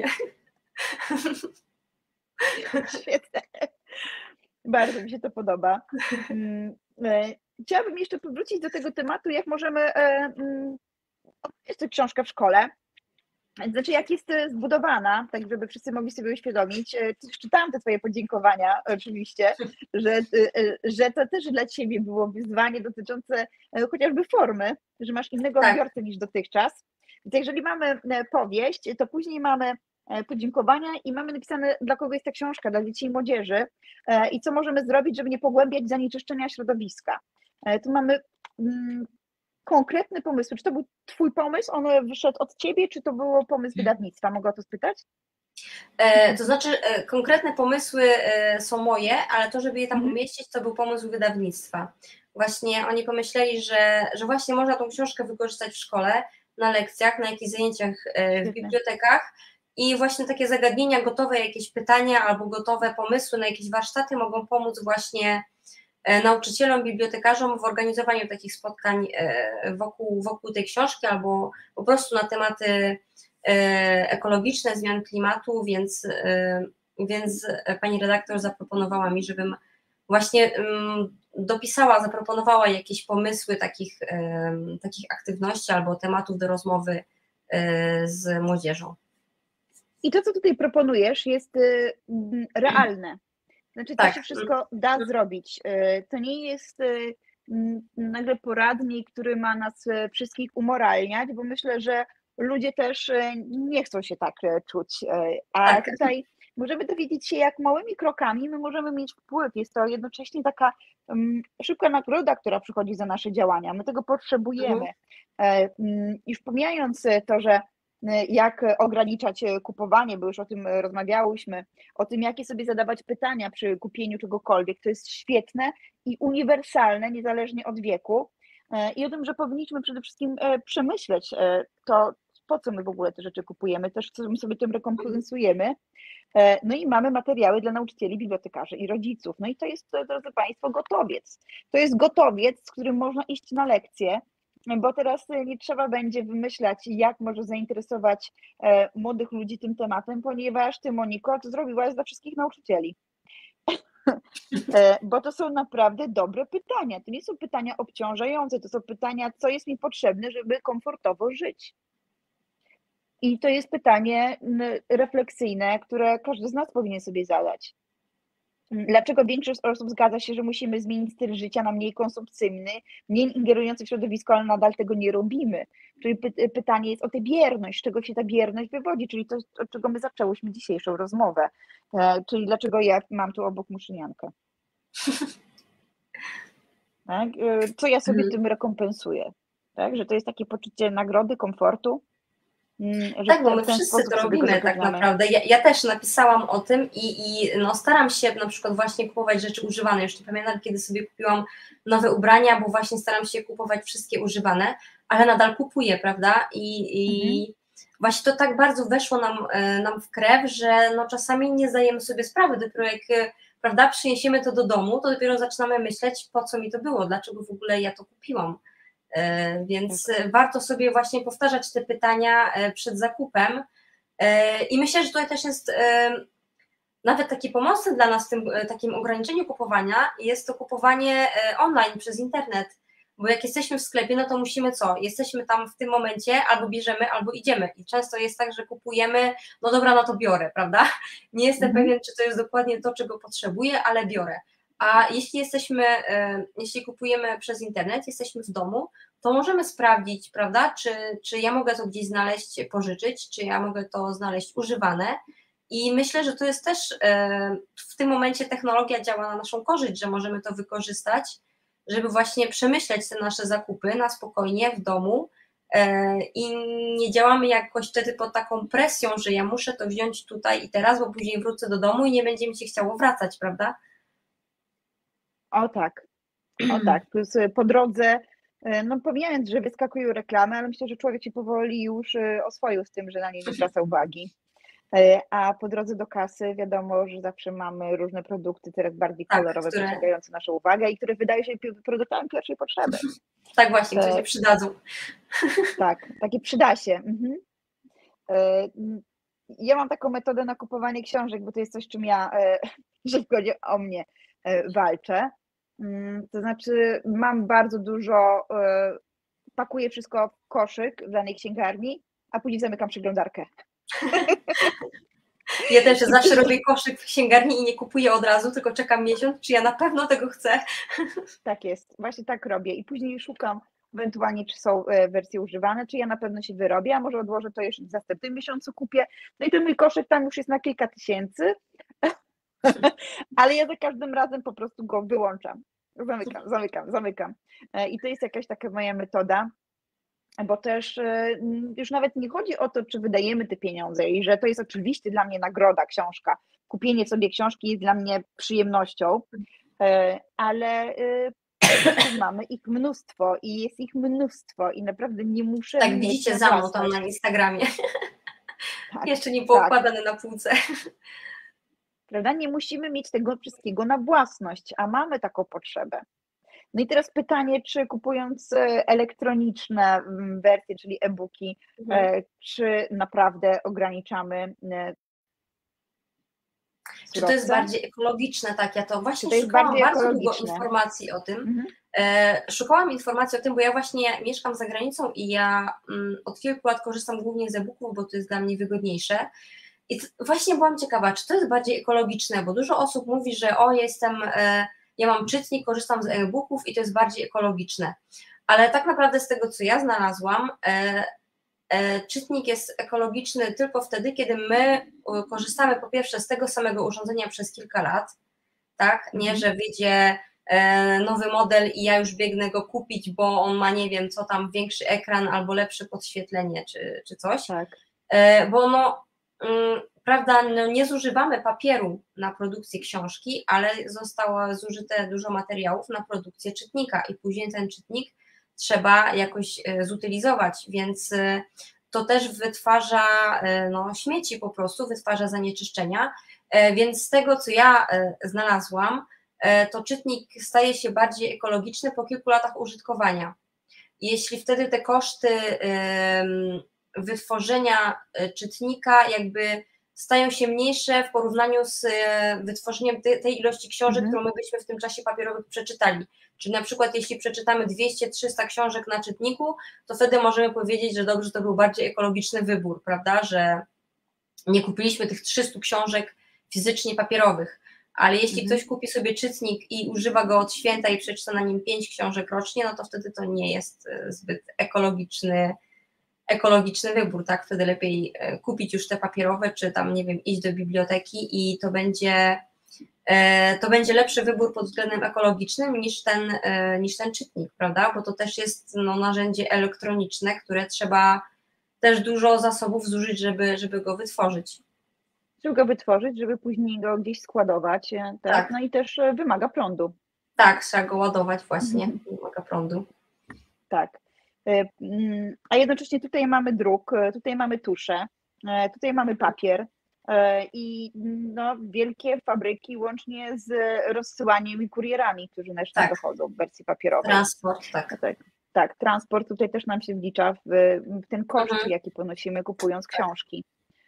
Świetne. Bardzo mi się to podoba. Chciałabym jeszcze powrócić do tego tematu, jak możemy opowiedzieć tę książkę w szkole. Znaczy, jak jest zbudowana, tak żeby wszyscy mogli sobie uświadomić. Czytałam te twoje podziękowania oczywiście, że to też dla ciebie było wyzwanie dotyczące chociażby formy, że masz innego odbiorcę niż dotychczas. Więc jeżeli mamy powieść, to później mamy podziękowania i mamy napisane, dla kogo jest ta książka, dla dzieci i młodzieży i co możemy zrobić, żeby nie pogłębiać zanieczyszczenia środowiska. Tu mamy konkretne pomysły. Czy to był twój pomysł? On wyszedł od ciebie, czy to był pomysł wydawnictwa? Mogę o to spytać? To znaczy, konkretne pomysły są moje, ale to, żeby je tam umieścić, to był pomysł wydawnictwa. Właśnie oni pomyśleli, że właśnie można tą książkę wykorzystać w szkole, na lekcjach, na jakichś zajęciach w bibliotekach i właśnie takie zagadnienia, gotowe jakieś pytania albo gotowe pomysły na jakieś warsztaty mogą pomóc właśnie nauczycielom, bibliotekarzom w organizowaniu takich spotkań wokół tej książki albo po prostu na tematy ekologiczne, zmian klimatu, więc pani redaktor zaproponowała mi, żebym właśnie zaproponowała jakieś pomysły takich aktywności albo tematów do rozmowy z młodzieżą. I to, co tutaj proponujesz, jest realne. Znaczy, to się wszystko da zrobić. To nie jest nagle poradnik, który ma nas wszystkich umoralniać, bo myślę, że ludzie też nie chcą się tak czuć. A tutaj możemy dowiedzieć się, jak małymi krokami my możemy mieć wpływ. Jest to jednocześnie taka szybka nagroda, która przychodzi za nasze działania. My tego potrzebujemy. Już pomijając to, że jak ograniczać kupowanie, bo już o tym rozmawiałyśmy, o tym, jakie sobie zadawać pytania przy kupieniu czegokolwiek. To jest świetne i uniwersalne, niezależnie od wieku. I o tym, że powinniśmy przede wszystkim przemyśleć to, po co my w ogóle te rzeczy kupujemy, też co my sobie tym rekompensujemy. No i mamy materiały dla nauczycieli, bibliotekarzy i rodziców. No i to jest, drodzy Państwo, gotowiec. To jest gotowiec, z którym można iść na lekcje, bo teraz nie trzeba będzie wymyślać, jak może zainteresować młodych ludzi tym tematem, ponieważ Ty, Moniko, to zrobiłaś dla wszystkich nauczycieli. Bo to są naprawdę dobre pytania. To nie są pytania obciążające, to są pytania, co jest mi potrzebne, żeby komfortowo żyć. I to jest pytanie refleksyjne, które każdy z nas powinien sobie zadać. Dlaczego większość osób zgadza się, że musimy zmienić styl życia na mniej konsumpcyjny, mniej ingerujący w środowisko, ale nadal tego nie robimy? Czyli pytanie jest o tę bierność, z czego się ta bierność wywodzi, czyli to, od czego my zaczęłyśmy dzisiejszą rozmowę. Czyli dlaczego ja mam tu obok muszyniankę. Tak? Co ja sobie tym rekompensuję? Tak? Że to jest takie poczucie nagrody, komfortu. Tak, bo my wszyscy to robimy tak naprawdę. Ja też napisałam o tym i no, staram się na przykład właśnie kupować rzeczy używane. Już nie pamiętam, kiedy sobie kupiłam nowe ubrania, bo właśnie staram się kupować wszystkie używane, ale nadal kupuję, prawda? I właśnie to tak bardzo weszło nam w krew, że no, czasami nie zdajemy sobie sprawy. Dopiero jak, prawda, przyniesiemy to do domu, to dopiero zaczynamy myśleć, po co mi to było, dlaczego w ogóle ja to kupiłam. Więc warto sobie właśnie powtarzać te pytania przed zakupem i myślę, że tutaj też jest nawet taki pomocny dla nas w tym takim ograniczeniu kupowania, jest to kupowanie online przez internet, bo jak jesteśmy w sklepie, no to musimy co? Jesteśmy tam w tym momencie, albo bierzemy, albo idziemy i często jest tak, że kupujemy, no dobra, no to biorę, prawda? Nie jestem pewien, czy to jest dokładnie to, czego potrzebuję, ale biorę. A jeśli kupujemy przez internet, jesteśmy w domu, to możemy sprawdzić, prawda, czy ja mogę to gdzieś znaleźć, pożyczyć, czy ja mogę to znaleźć używane i myślę, że to jest też w tym momencie technologia działa na naszą korzyść, że możemy to wykorzystać, żeby właśnie przemyśleć te nasze zakupy na spokojnie w domu i nie działamy jakoś wtedy pod taką presją, że ja muszę to wziąć tutaj i teraz, bo później wrócę do domu i nie będzie mi się chciało wracać, prawda? O tak, plus po drodze, no pomijając, że wyskakują reklamy, ale myślę, że człowiek się powoli już oswoił z tym, że na nie nie zwraca uwagi. A po drodze do kasy wiadomo, że zawsze mamy różne produkty, teraz bardziej kolorowe, przyciągające naszą uwagę i które wydają się produktami pierwszej potrzeby. Tak właśnie, które się przydadzą. Tak, takie przyda się. Ja mam taką metodę na kupowanie książek, bo to jest coś, czym ja, jeżeli chodzi o mnie, walczę. To znaczy mam bardzo dużo, pakuję wszystko w koszyk w danej księgarni, a później zamykam przeglądarkę. Ja też zawsze robię koszyk w księgarni i nie kupuję od razu, tylko czekam miesiąc, czy ja na pewno tego chcę. Tak jest, właśnie tak robię i później szukam ewentualnie, czy są wersje używane, czy ja na pewno się wyrobię, a może odłożę to jeszcze w następnym miesiącu kupię. No i ten mój koszyk tam już jest na kilka tysięcy, ale ja za każdym razem po prostu go wyłączam. Zamykam. I to jest jakaś taka moja metoda, bo też już nawet nie chodzi o to, czy wydajemy te pieniądze i że to jest oczywiście dla mnie nagroda, książka. Kupienie sobie książki jest dla mnie przyjemnością, ale mamy ich mnóstwo i jest ich mnóstwo i naprawdę nie muszę. Tak, widzicie za mną tam na Instagramie. Tak, jeszcze nie poukładane na półce. Prawda? Nie musimy mieć tego wszystkiego na własność, a mamy taką potrzebę. No i teraz pytanie, czy kupując elektroniczne wersje, czyli e-booki, czy naprawdę ograniczamy surowce? Czy to jest bardziej ekologiczne, tak? Ja to właśnie szukałam bardzo długo informacji o tym. Szukałam informacji o tym, bo ja właśnie mieszkam za granicą i ja od kilku lat korzystam głównie z e-booków, bo to jest dla mnie wygodniejsze. I właśnie byłam ciekawa, czy to jest bardziej ekologiczne, bo dużo osób mówi, że ja mam czytnik, korzystam z e-booków i to jest bardziej ekologiczne. Ale tak naprawdę z tego, co ja znalazłam, czytnik jest ekologiczny tylko wtedy, kiedy my korzystamy po pierwsze z tego samego urządzenia przez kilka lat, tak? Nie, że wyjdzie nowy model i ja już biegnę go kupić, bo on ma, nie wiem, co tam, większy ekran albo lepsze podświetlenie czy coś. Tak. bo prawda, nie zużywamy papieru na produkcję książki, ale zostało zużyte dużo materiałów na produkcję czytnika i później ten czytnik trzeba jakoś zutylizować, więc to też wytwarza śmieci po prostu, wytwarza zanieczyszczenia, więc z tego, co ja znalazłam, to czytnik staje się bardziej ekologiczny po kilku latach użytkowania. Jeśli wtedy te koszty wytworzenia czytnika jakby stają się mniejsze w porównaniu z wytworzeniem tej ilości książek, którą my byśmy w tym czasie papierowym przeczytali. Czyli na przykład jeśli przeczytamy 200-300 książek na czytniku, to wtedy możemy powiedzieć, że dobrze, to był bardziej ekologiczny wybór, prawda, że nie kupiliśmy tych 300 książek fizycznie papierowych, ale jeśli ktoś kupi sobie czytnik i używa go od święta i przeczyta na nim 5 książek rocznie, no to wtedy to nie jest zbyt ekologiczny wybór, tak? Wtedy lepiej kupić już te papierowe, czy tam, nie wiem, iść do biblioteki i to będzie lepszy wybór pod względem ekologicznym niż ten czytnik, prawda? Bo to też jest narzędzie elektroniczne, które trzeba też dużo zasobów zużyć, żeby go wytworzyć. Żeby go wytworzyć, żeby później go gdzieś składować, tak? No i też wymaga prądu. Tak, trzeba go ładować właśnie, wymaga prądu. Tak. A jednocześnie tutaj mamy druk, tutaj mamy tusze, tutaj mamy papier i wielkie fabryki łącznie z rozsyłaniem i kurierami, którzy też dochodzą w wersji papierowej. Transport, tak. Tak, transport tutaj też nam się wlicza w ten koszt, jaki ponosimy kupując książki.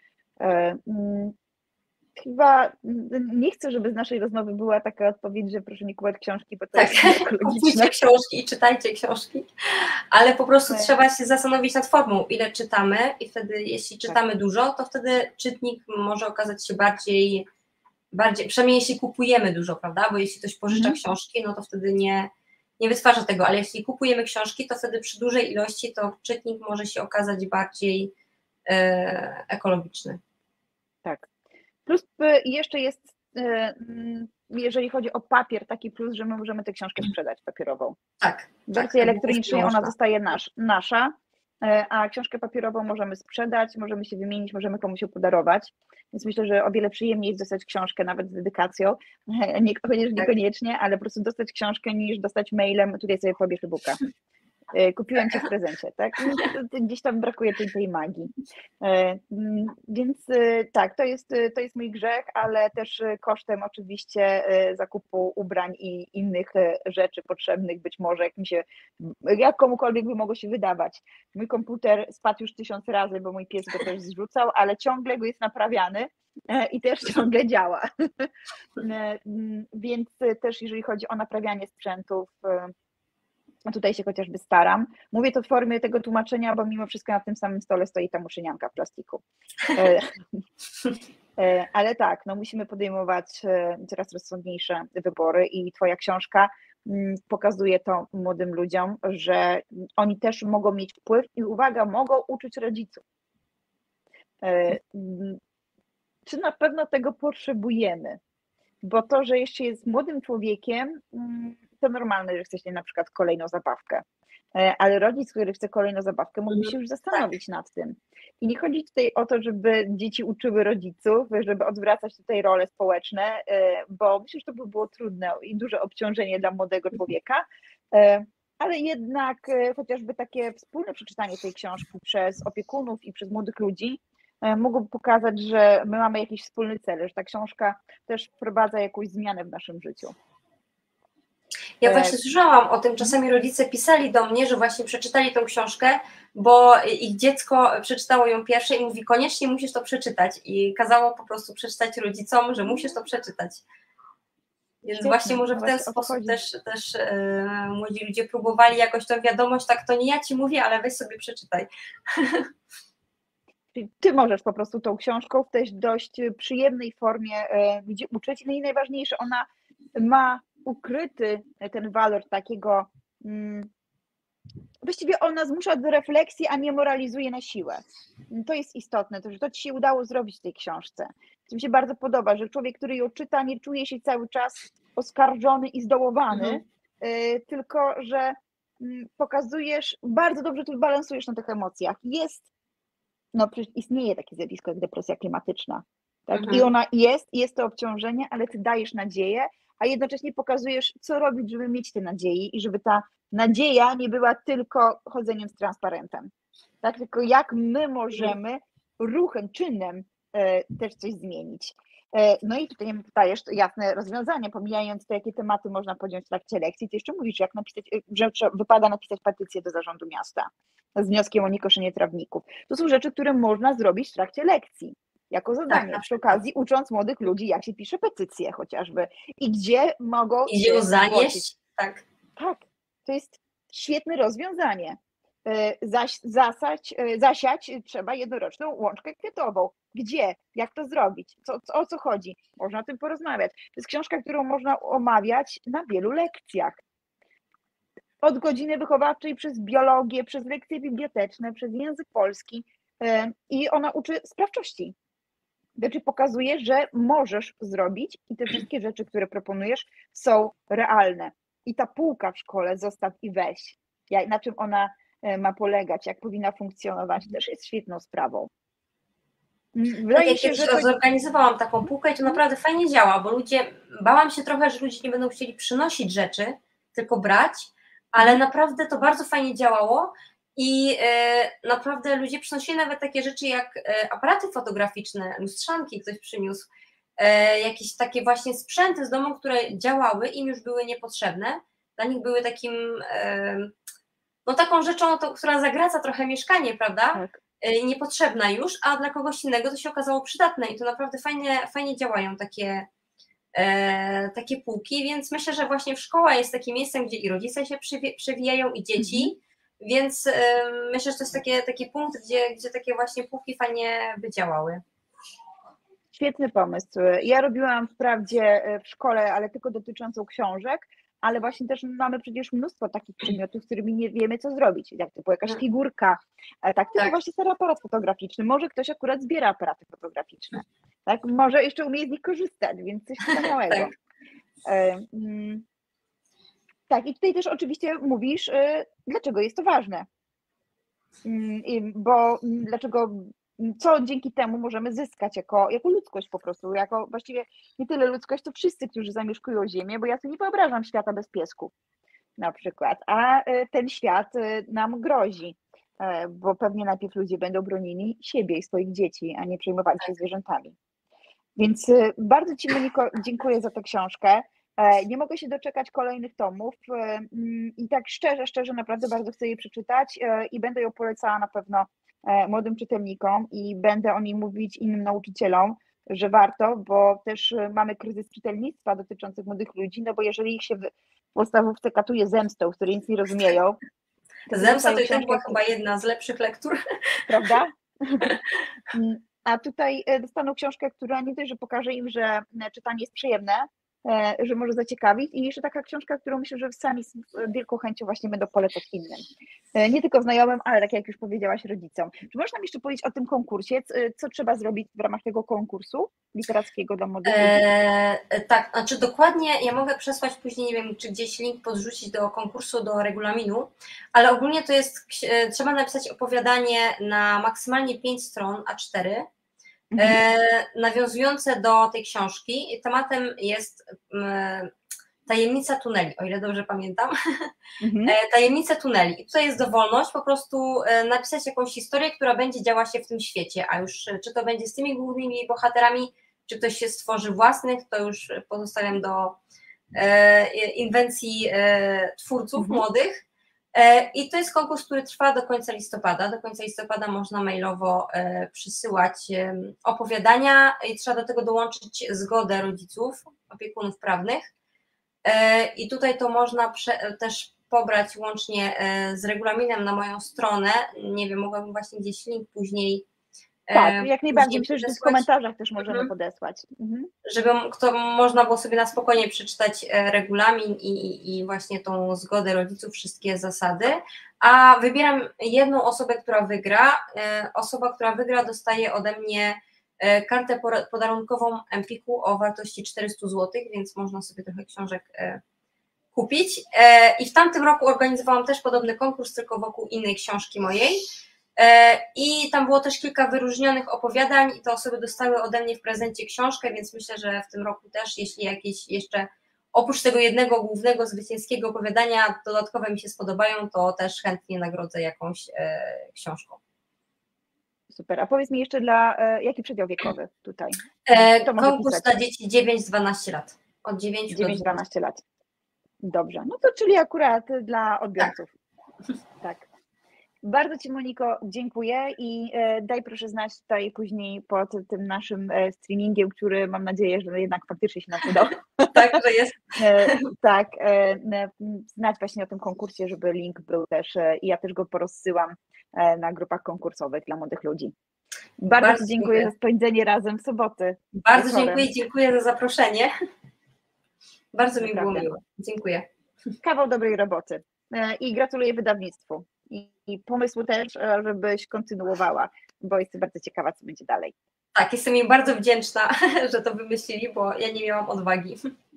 Chyba nie chcę, żeby z naszej rozmowy była taka odpowiedź, że proszę nie kupować książki, bo to jest ekologiczne. Kupujcie książki i czytajcie książki, ale po prostu trzeba się zastanowić nad formą, ile czytamy i wtedy jeśli czytamy dużo, to wtedy czytnik może okazać się bardziej, przynajmniej jeśli kupujemy dużo, prawda, bo jeśli ktoś pożycza książki, no to wtedy nie wytwarza tego, ale jeśli kupujemy książki, to wtedy przy dużej ilości to czytnik może się okazać bardziej ekologiczny. Tak. Plus jeszcze jest, jeżeli chodzi o papier, taki plus, że my możemy tę książkę sprzedać papierową. Tak. W wersji elektronicznej ona zostaje nasza, a książkę papierową możemy sprzedać, możemy się wymienić, możemy komuś ją podarować. Więc myślę, że o wiele przyjemniej jest dostać książkę nawet z dedykacją, niekoniecznie, ale po prostu dostać książkę niż dostać mailem, tutaj sobie pobierz e-booka. Kupiłem Cię w prezencie, tak? Gdzieś tam brakuje tej magii. Więc tak, to jest mój grzech, ale też kosztem oczywiście zakupu ubrań i innych rzeczy potrzebnych, być może jak komukolwiek by mogło się wydawać. Mój komputer spadł już 1000 razy, bo mój pies go też zrzucał, ale ciągle go jest naprawiany i też ciągle działa. Więc też jeżeli chodzi o naprawianie sprzętów, tutaj się chociażby staram. Mówię to w formie tego tłumaczenia, bo mimo wszystko na tym samym stole stoi ta muszynianka w plastiku. Ale tak, musimy podejmować coraz rozsądniejsze wybory i Twoja książka pokazuje to młodym ludziom, że oni też mogą mieć wpływ i uwaga, mogą uczyć rodziców. Czy na pewno tego potrzebujemy? Bo to, że jeszcze jest młodym człowiekiem, to normalne, że chce się na przykład kolejną zabawkę. Ale rodzic, który chce kolejną zabawkę, mógłby się już zastanowić nad tym. I nie chodzi tutaj o to, żeby dzieci uczyły rodziców, żeby odwracać tutaj role społeczne, bo myślę, że to by było trudne i duże obciążenie dla młodego człowieka, ale jednak chociażby takie wspólne przeczytanie tej książki przez opiekunów i przez młodych ludzi mogłoby pokazać, że my mamy jakiś wspólny cel, że ta książka też wprowadza jakąś zmianę w naszym życiu. Ja właśnie słyszałam o tym, czasami rodzice pisali do mnie, że właśnie przeczytali tą książkę, bo ich dziecko przeczytało ją pierwsze i mówi, koniecznie musisz to przeczytać i kazało po prostu przeczytać rodzicom, że musisz to przeczytać. Więc właśnie może w ten sposób też młodzi ludzie próbowali jakoś tą wiadomość, tak to nie ja ci mówię, ale weź sobie przeczytaj. Ty możesz po prostu tą książką w tej dość przyjemnej formie gdzie uczyć. No i najważniejsze, ona ma ukryty ten walor takiego, właściwie ona zmusza do refleksji, a nie moralizuje na siłę. To jest istotne, to, że to ci się udało zrobić w tej książce. To mi się bardzo podoba, że człowiek, który ją czyta, nie czuje się cały czas oskarżony i zdołowany, tylko że pokazujesz, bardzo dobrze tu balansujesz na tych emocjach. Jest no przecież istnieje takie zjawisko jak depresja klimatyczna, tak? I Mhm. ona jest to obciążenie, ale ty dajesz nadzieję, a jednocześnie pokazujesz, co robić, żeby mieć te nadziei i żeby ta nadzieja nie była tylko chodzeniem z transparentem, tak? Tylko jak my możemy ruchem, czynem też coś zmienić. No i tutaj dajesz jasne rozwiązanie, pomijając to, jakie tematy można podjąć w trakcie lekcji, ty jeszcze mówisz, jak napisać, że wypada napisać petycję do zarządu miasta z wnioskiem o niekoszenie trawników. To są rzeczy, które można zrobić w trakcie lekcji, jako Tak, zadanie, na przy przykład. okazji ucząc młodych ludzi, jak się pisze petycje chociażby i gdzie mogą Idzie ją się zgłosić. zanieść, tak. Tak, to jest świetne rozwiązanie. Zasiać trzeba jednoroczną łączkę kwiatową. Gdzie? Jak to zrobić? O co chodzi? Można o tym porozmawiać. To jest książka, którą można omawiać na wielu lekcjach. Od godziny wychowawczej przez biologię, przez lekcje biblioteczne, przez język polski i ona uczy sprawczości. Znaczy pokazuje, że możesz zrobić i te wszystkie rzeczy, które proponujesz, są realne. I ta półka w szkole zostaw i weź. Na czym ona ma polegać, jak powinna funkcjonować, też jest świetną sprawą. Tak, Wydaje ja mi się, kiedyś że to... zorganizowałam taką półkę i to naprawdę fajnie działa, bo bałam się trochę, że ludzie nie będą chcieli przynosić rzeczy, tylko brać, ale naprawdę to bardzo fajnie działało i naprawdę ludzie przynosili nawet takie rzeczy jak aparaty fotograficzne, lustrzanki ktoś przyniósł, jakieś takie właśnie sprzęty z domu, które działały, im już były niepotrzebne, dla nich były takim, no taką rzeczą, która zagraca trochę mieszkanie, prawda? Tak. Niepotrzebna już, a dla kogoś innego to się okazało przydatne i to naprawdę fajnie działają takie półki, więc myślę, że właśnie szkoła jest takim miejscem, gdzie i rodzice się przewijają i dzieci, więc myślę, że to jest taki punkt, gdzie takie właśnie półki fajnie by działały. Świetny pomysł. Ja robiłam wprawdzie w szkole, ale tylko dotyczącą książek, ale właśnie też mamy przecież mnóstwo takich przedmiotów, z którymi nie wiemy, co zrobić, jak typu jakaś figurka, tak, typu właśnie stary aparat fotograficzny. Może ktoś akurat zbiera aparaty fotograficzne, tak? Może jeszcze umie z nich korzystać, więc coś wspaniałego. Tak, i tutaj też oczywiście mówisz, dlaczego jest to ważne. Bo dlaczego, co dzięki temu możemy zyskać jako ludzkość po prostu, jako właściwie nie tyle ludzkość, to wszyscy, którzy zamieszkują Ziemię, bo ja sobie nie wyobrażam świata bez piesków na przykład, a ten świat nam grozi, bo pewnie najpierw ludzie będą bronili siebie i swoich dzieci, a nie przejmowali się zwierzętami. Więc bardzo Ci, Moniko, dziękuję za tę książkę. Nie mogę się doczekać kolejnych tomów i tak szczerze naprawdę bardzo chcę jej przeczytać i będę ją polecała na pewno młodym czytelnikom i będę o niej mówić innym nauczycielom, że warto, bo też mamy kryzys czytelnictwa dotyczących młodych ludzi, no bo jeżeli ich się w podstawówce katuje zemstą, w której nic nie rozumieją. Zemsta to i tak była chyba jedna z lepszych lektur. Prawda? A tutaj dostaną książkę, która nie tylko, że pokaże im, że czytanie jest przyjemne, że może zaciekawić i jeszcze taka książka, którą myślę, że sami z wielką chęcią właśnie będą polecać innym. Nie tylko znajomym, ale tak jak już powiedziałaś, rodzicom. Czy można mi jeszcze powiedzieć o tym konkursie? Co trzeba zrobić w ramach tego konkursu literackiego dla młodych ludzi? Tak, znaczy dokładnie ja mogę przesłać później, nie wiem, czy gdzieś link podrzucić do konkursu, do regulaminu, ale ogólnie to jest, trzeba napisać opowiadanie na maksymalnie 5 stron A4, nawiązujące do tej książki. Tematem jest tajemnica tuneli, o ile dobrze pamiętam. Tajemnica tuneli. I tutaj jest dowolność po prostu napisać jakąś historię, która będzie działa się w tym świecie, a już czy to będzie z tymi głównymi bohaterami, czy ktoś się stworzy własnych, to już pozostawiam do inwencji twórców młodych. I to jest konkurs, który trwa do końca listopada. Do końca listopada można mailowo przysyłać opowiadania i trzeba do tego dołączyć zgodę rodziców, opiekunów prawnych. I tutaj to można też pobrać łącznie z regulaminem na moją stronę. Nie wiem, mogłabym właśnie gdzieś link później. Tak, jak najbardziej. Myślę, że w komentarzach też możemy podesłać. Żeby można było sobie na spokojnie przeczytać regulamin i właśnie tą zgodę rodziców, wszystkie zasady. A wybieram jedną osobę, która wygra. Osoba, która wygra, dostaje ode mnie kartę podarunkową Empiku o wartości 400 zł, więc można sobie trochę książek kupić. I w tamtym roku organizowałam też podobny konkurs, tylko wokół innej książki mojej. I tam było też kilka wyróżnionych opowiadań i te osoby dostały ode mnie w prezencie książkę, więc myślę, że w tym roku też, jeśli jakieś jeszcze oprócz tego jednego głównego zwycięskiego opowiadania dodatkowe mi się spodobają, to też chętnie nagrodzę jakąś książką. Super. A powiedz mi jeszcze jaki przedział wiekowy tutaj? Konkurs dla dzieci 9-12 lat. Od 9 do 9-12 lat. Dobrze. No to czyli akurat dla odbiorców. Tak. Bardzo Ci, Moniko, dziękuję i daj proszę znać tutaj później pod tym naszym streamingiem, który mam nadzieję, że jednak faktycznie się nam udał. Tak, że jest. Tak, znać właśnie o tym konkursie, żeby link był też i ja też go porozsyłam na grupach konkursowych dla młodych ludzi. Bardzo Ci dziękuję za spędzenie razem w soboty. Bardzo dziękuję za zaproszenie. Bardzo mi było miło. Dziękuję. Kawał dobrej roboty i gratuluję wydawnictwu. I pomysłu też, żebyś kontynuowała, bo jestem bardzo ciekawa, co będzie dalej. Tak, jestem im bardzo wdzięczna, że to wymyślili, bo ja nie miałam odwagi.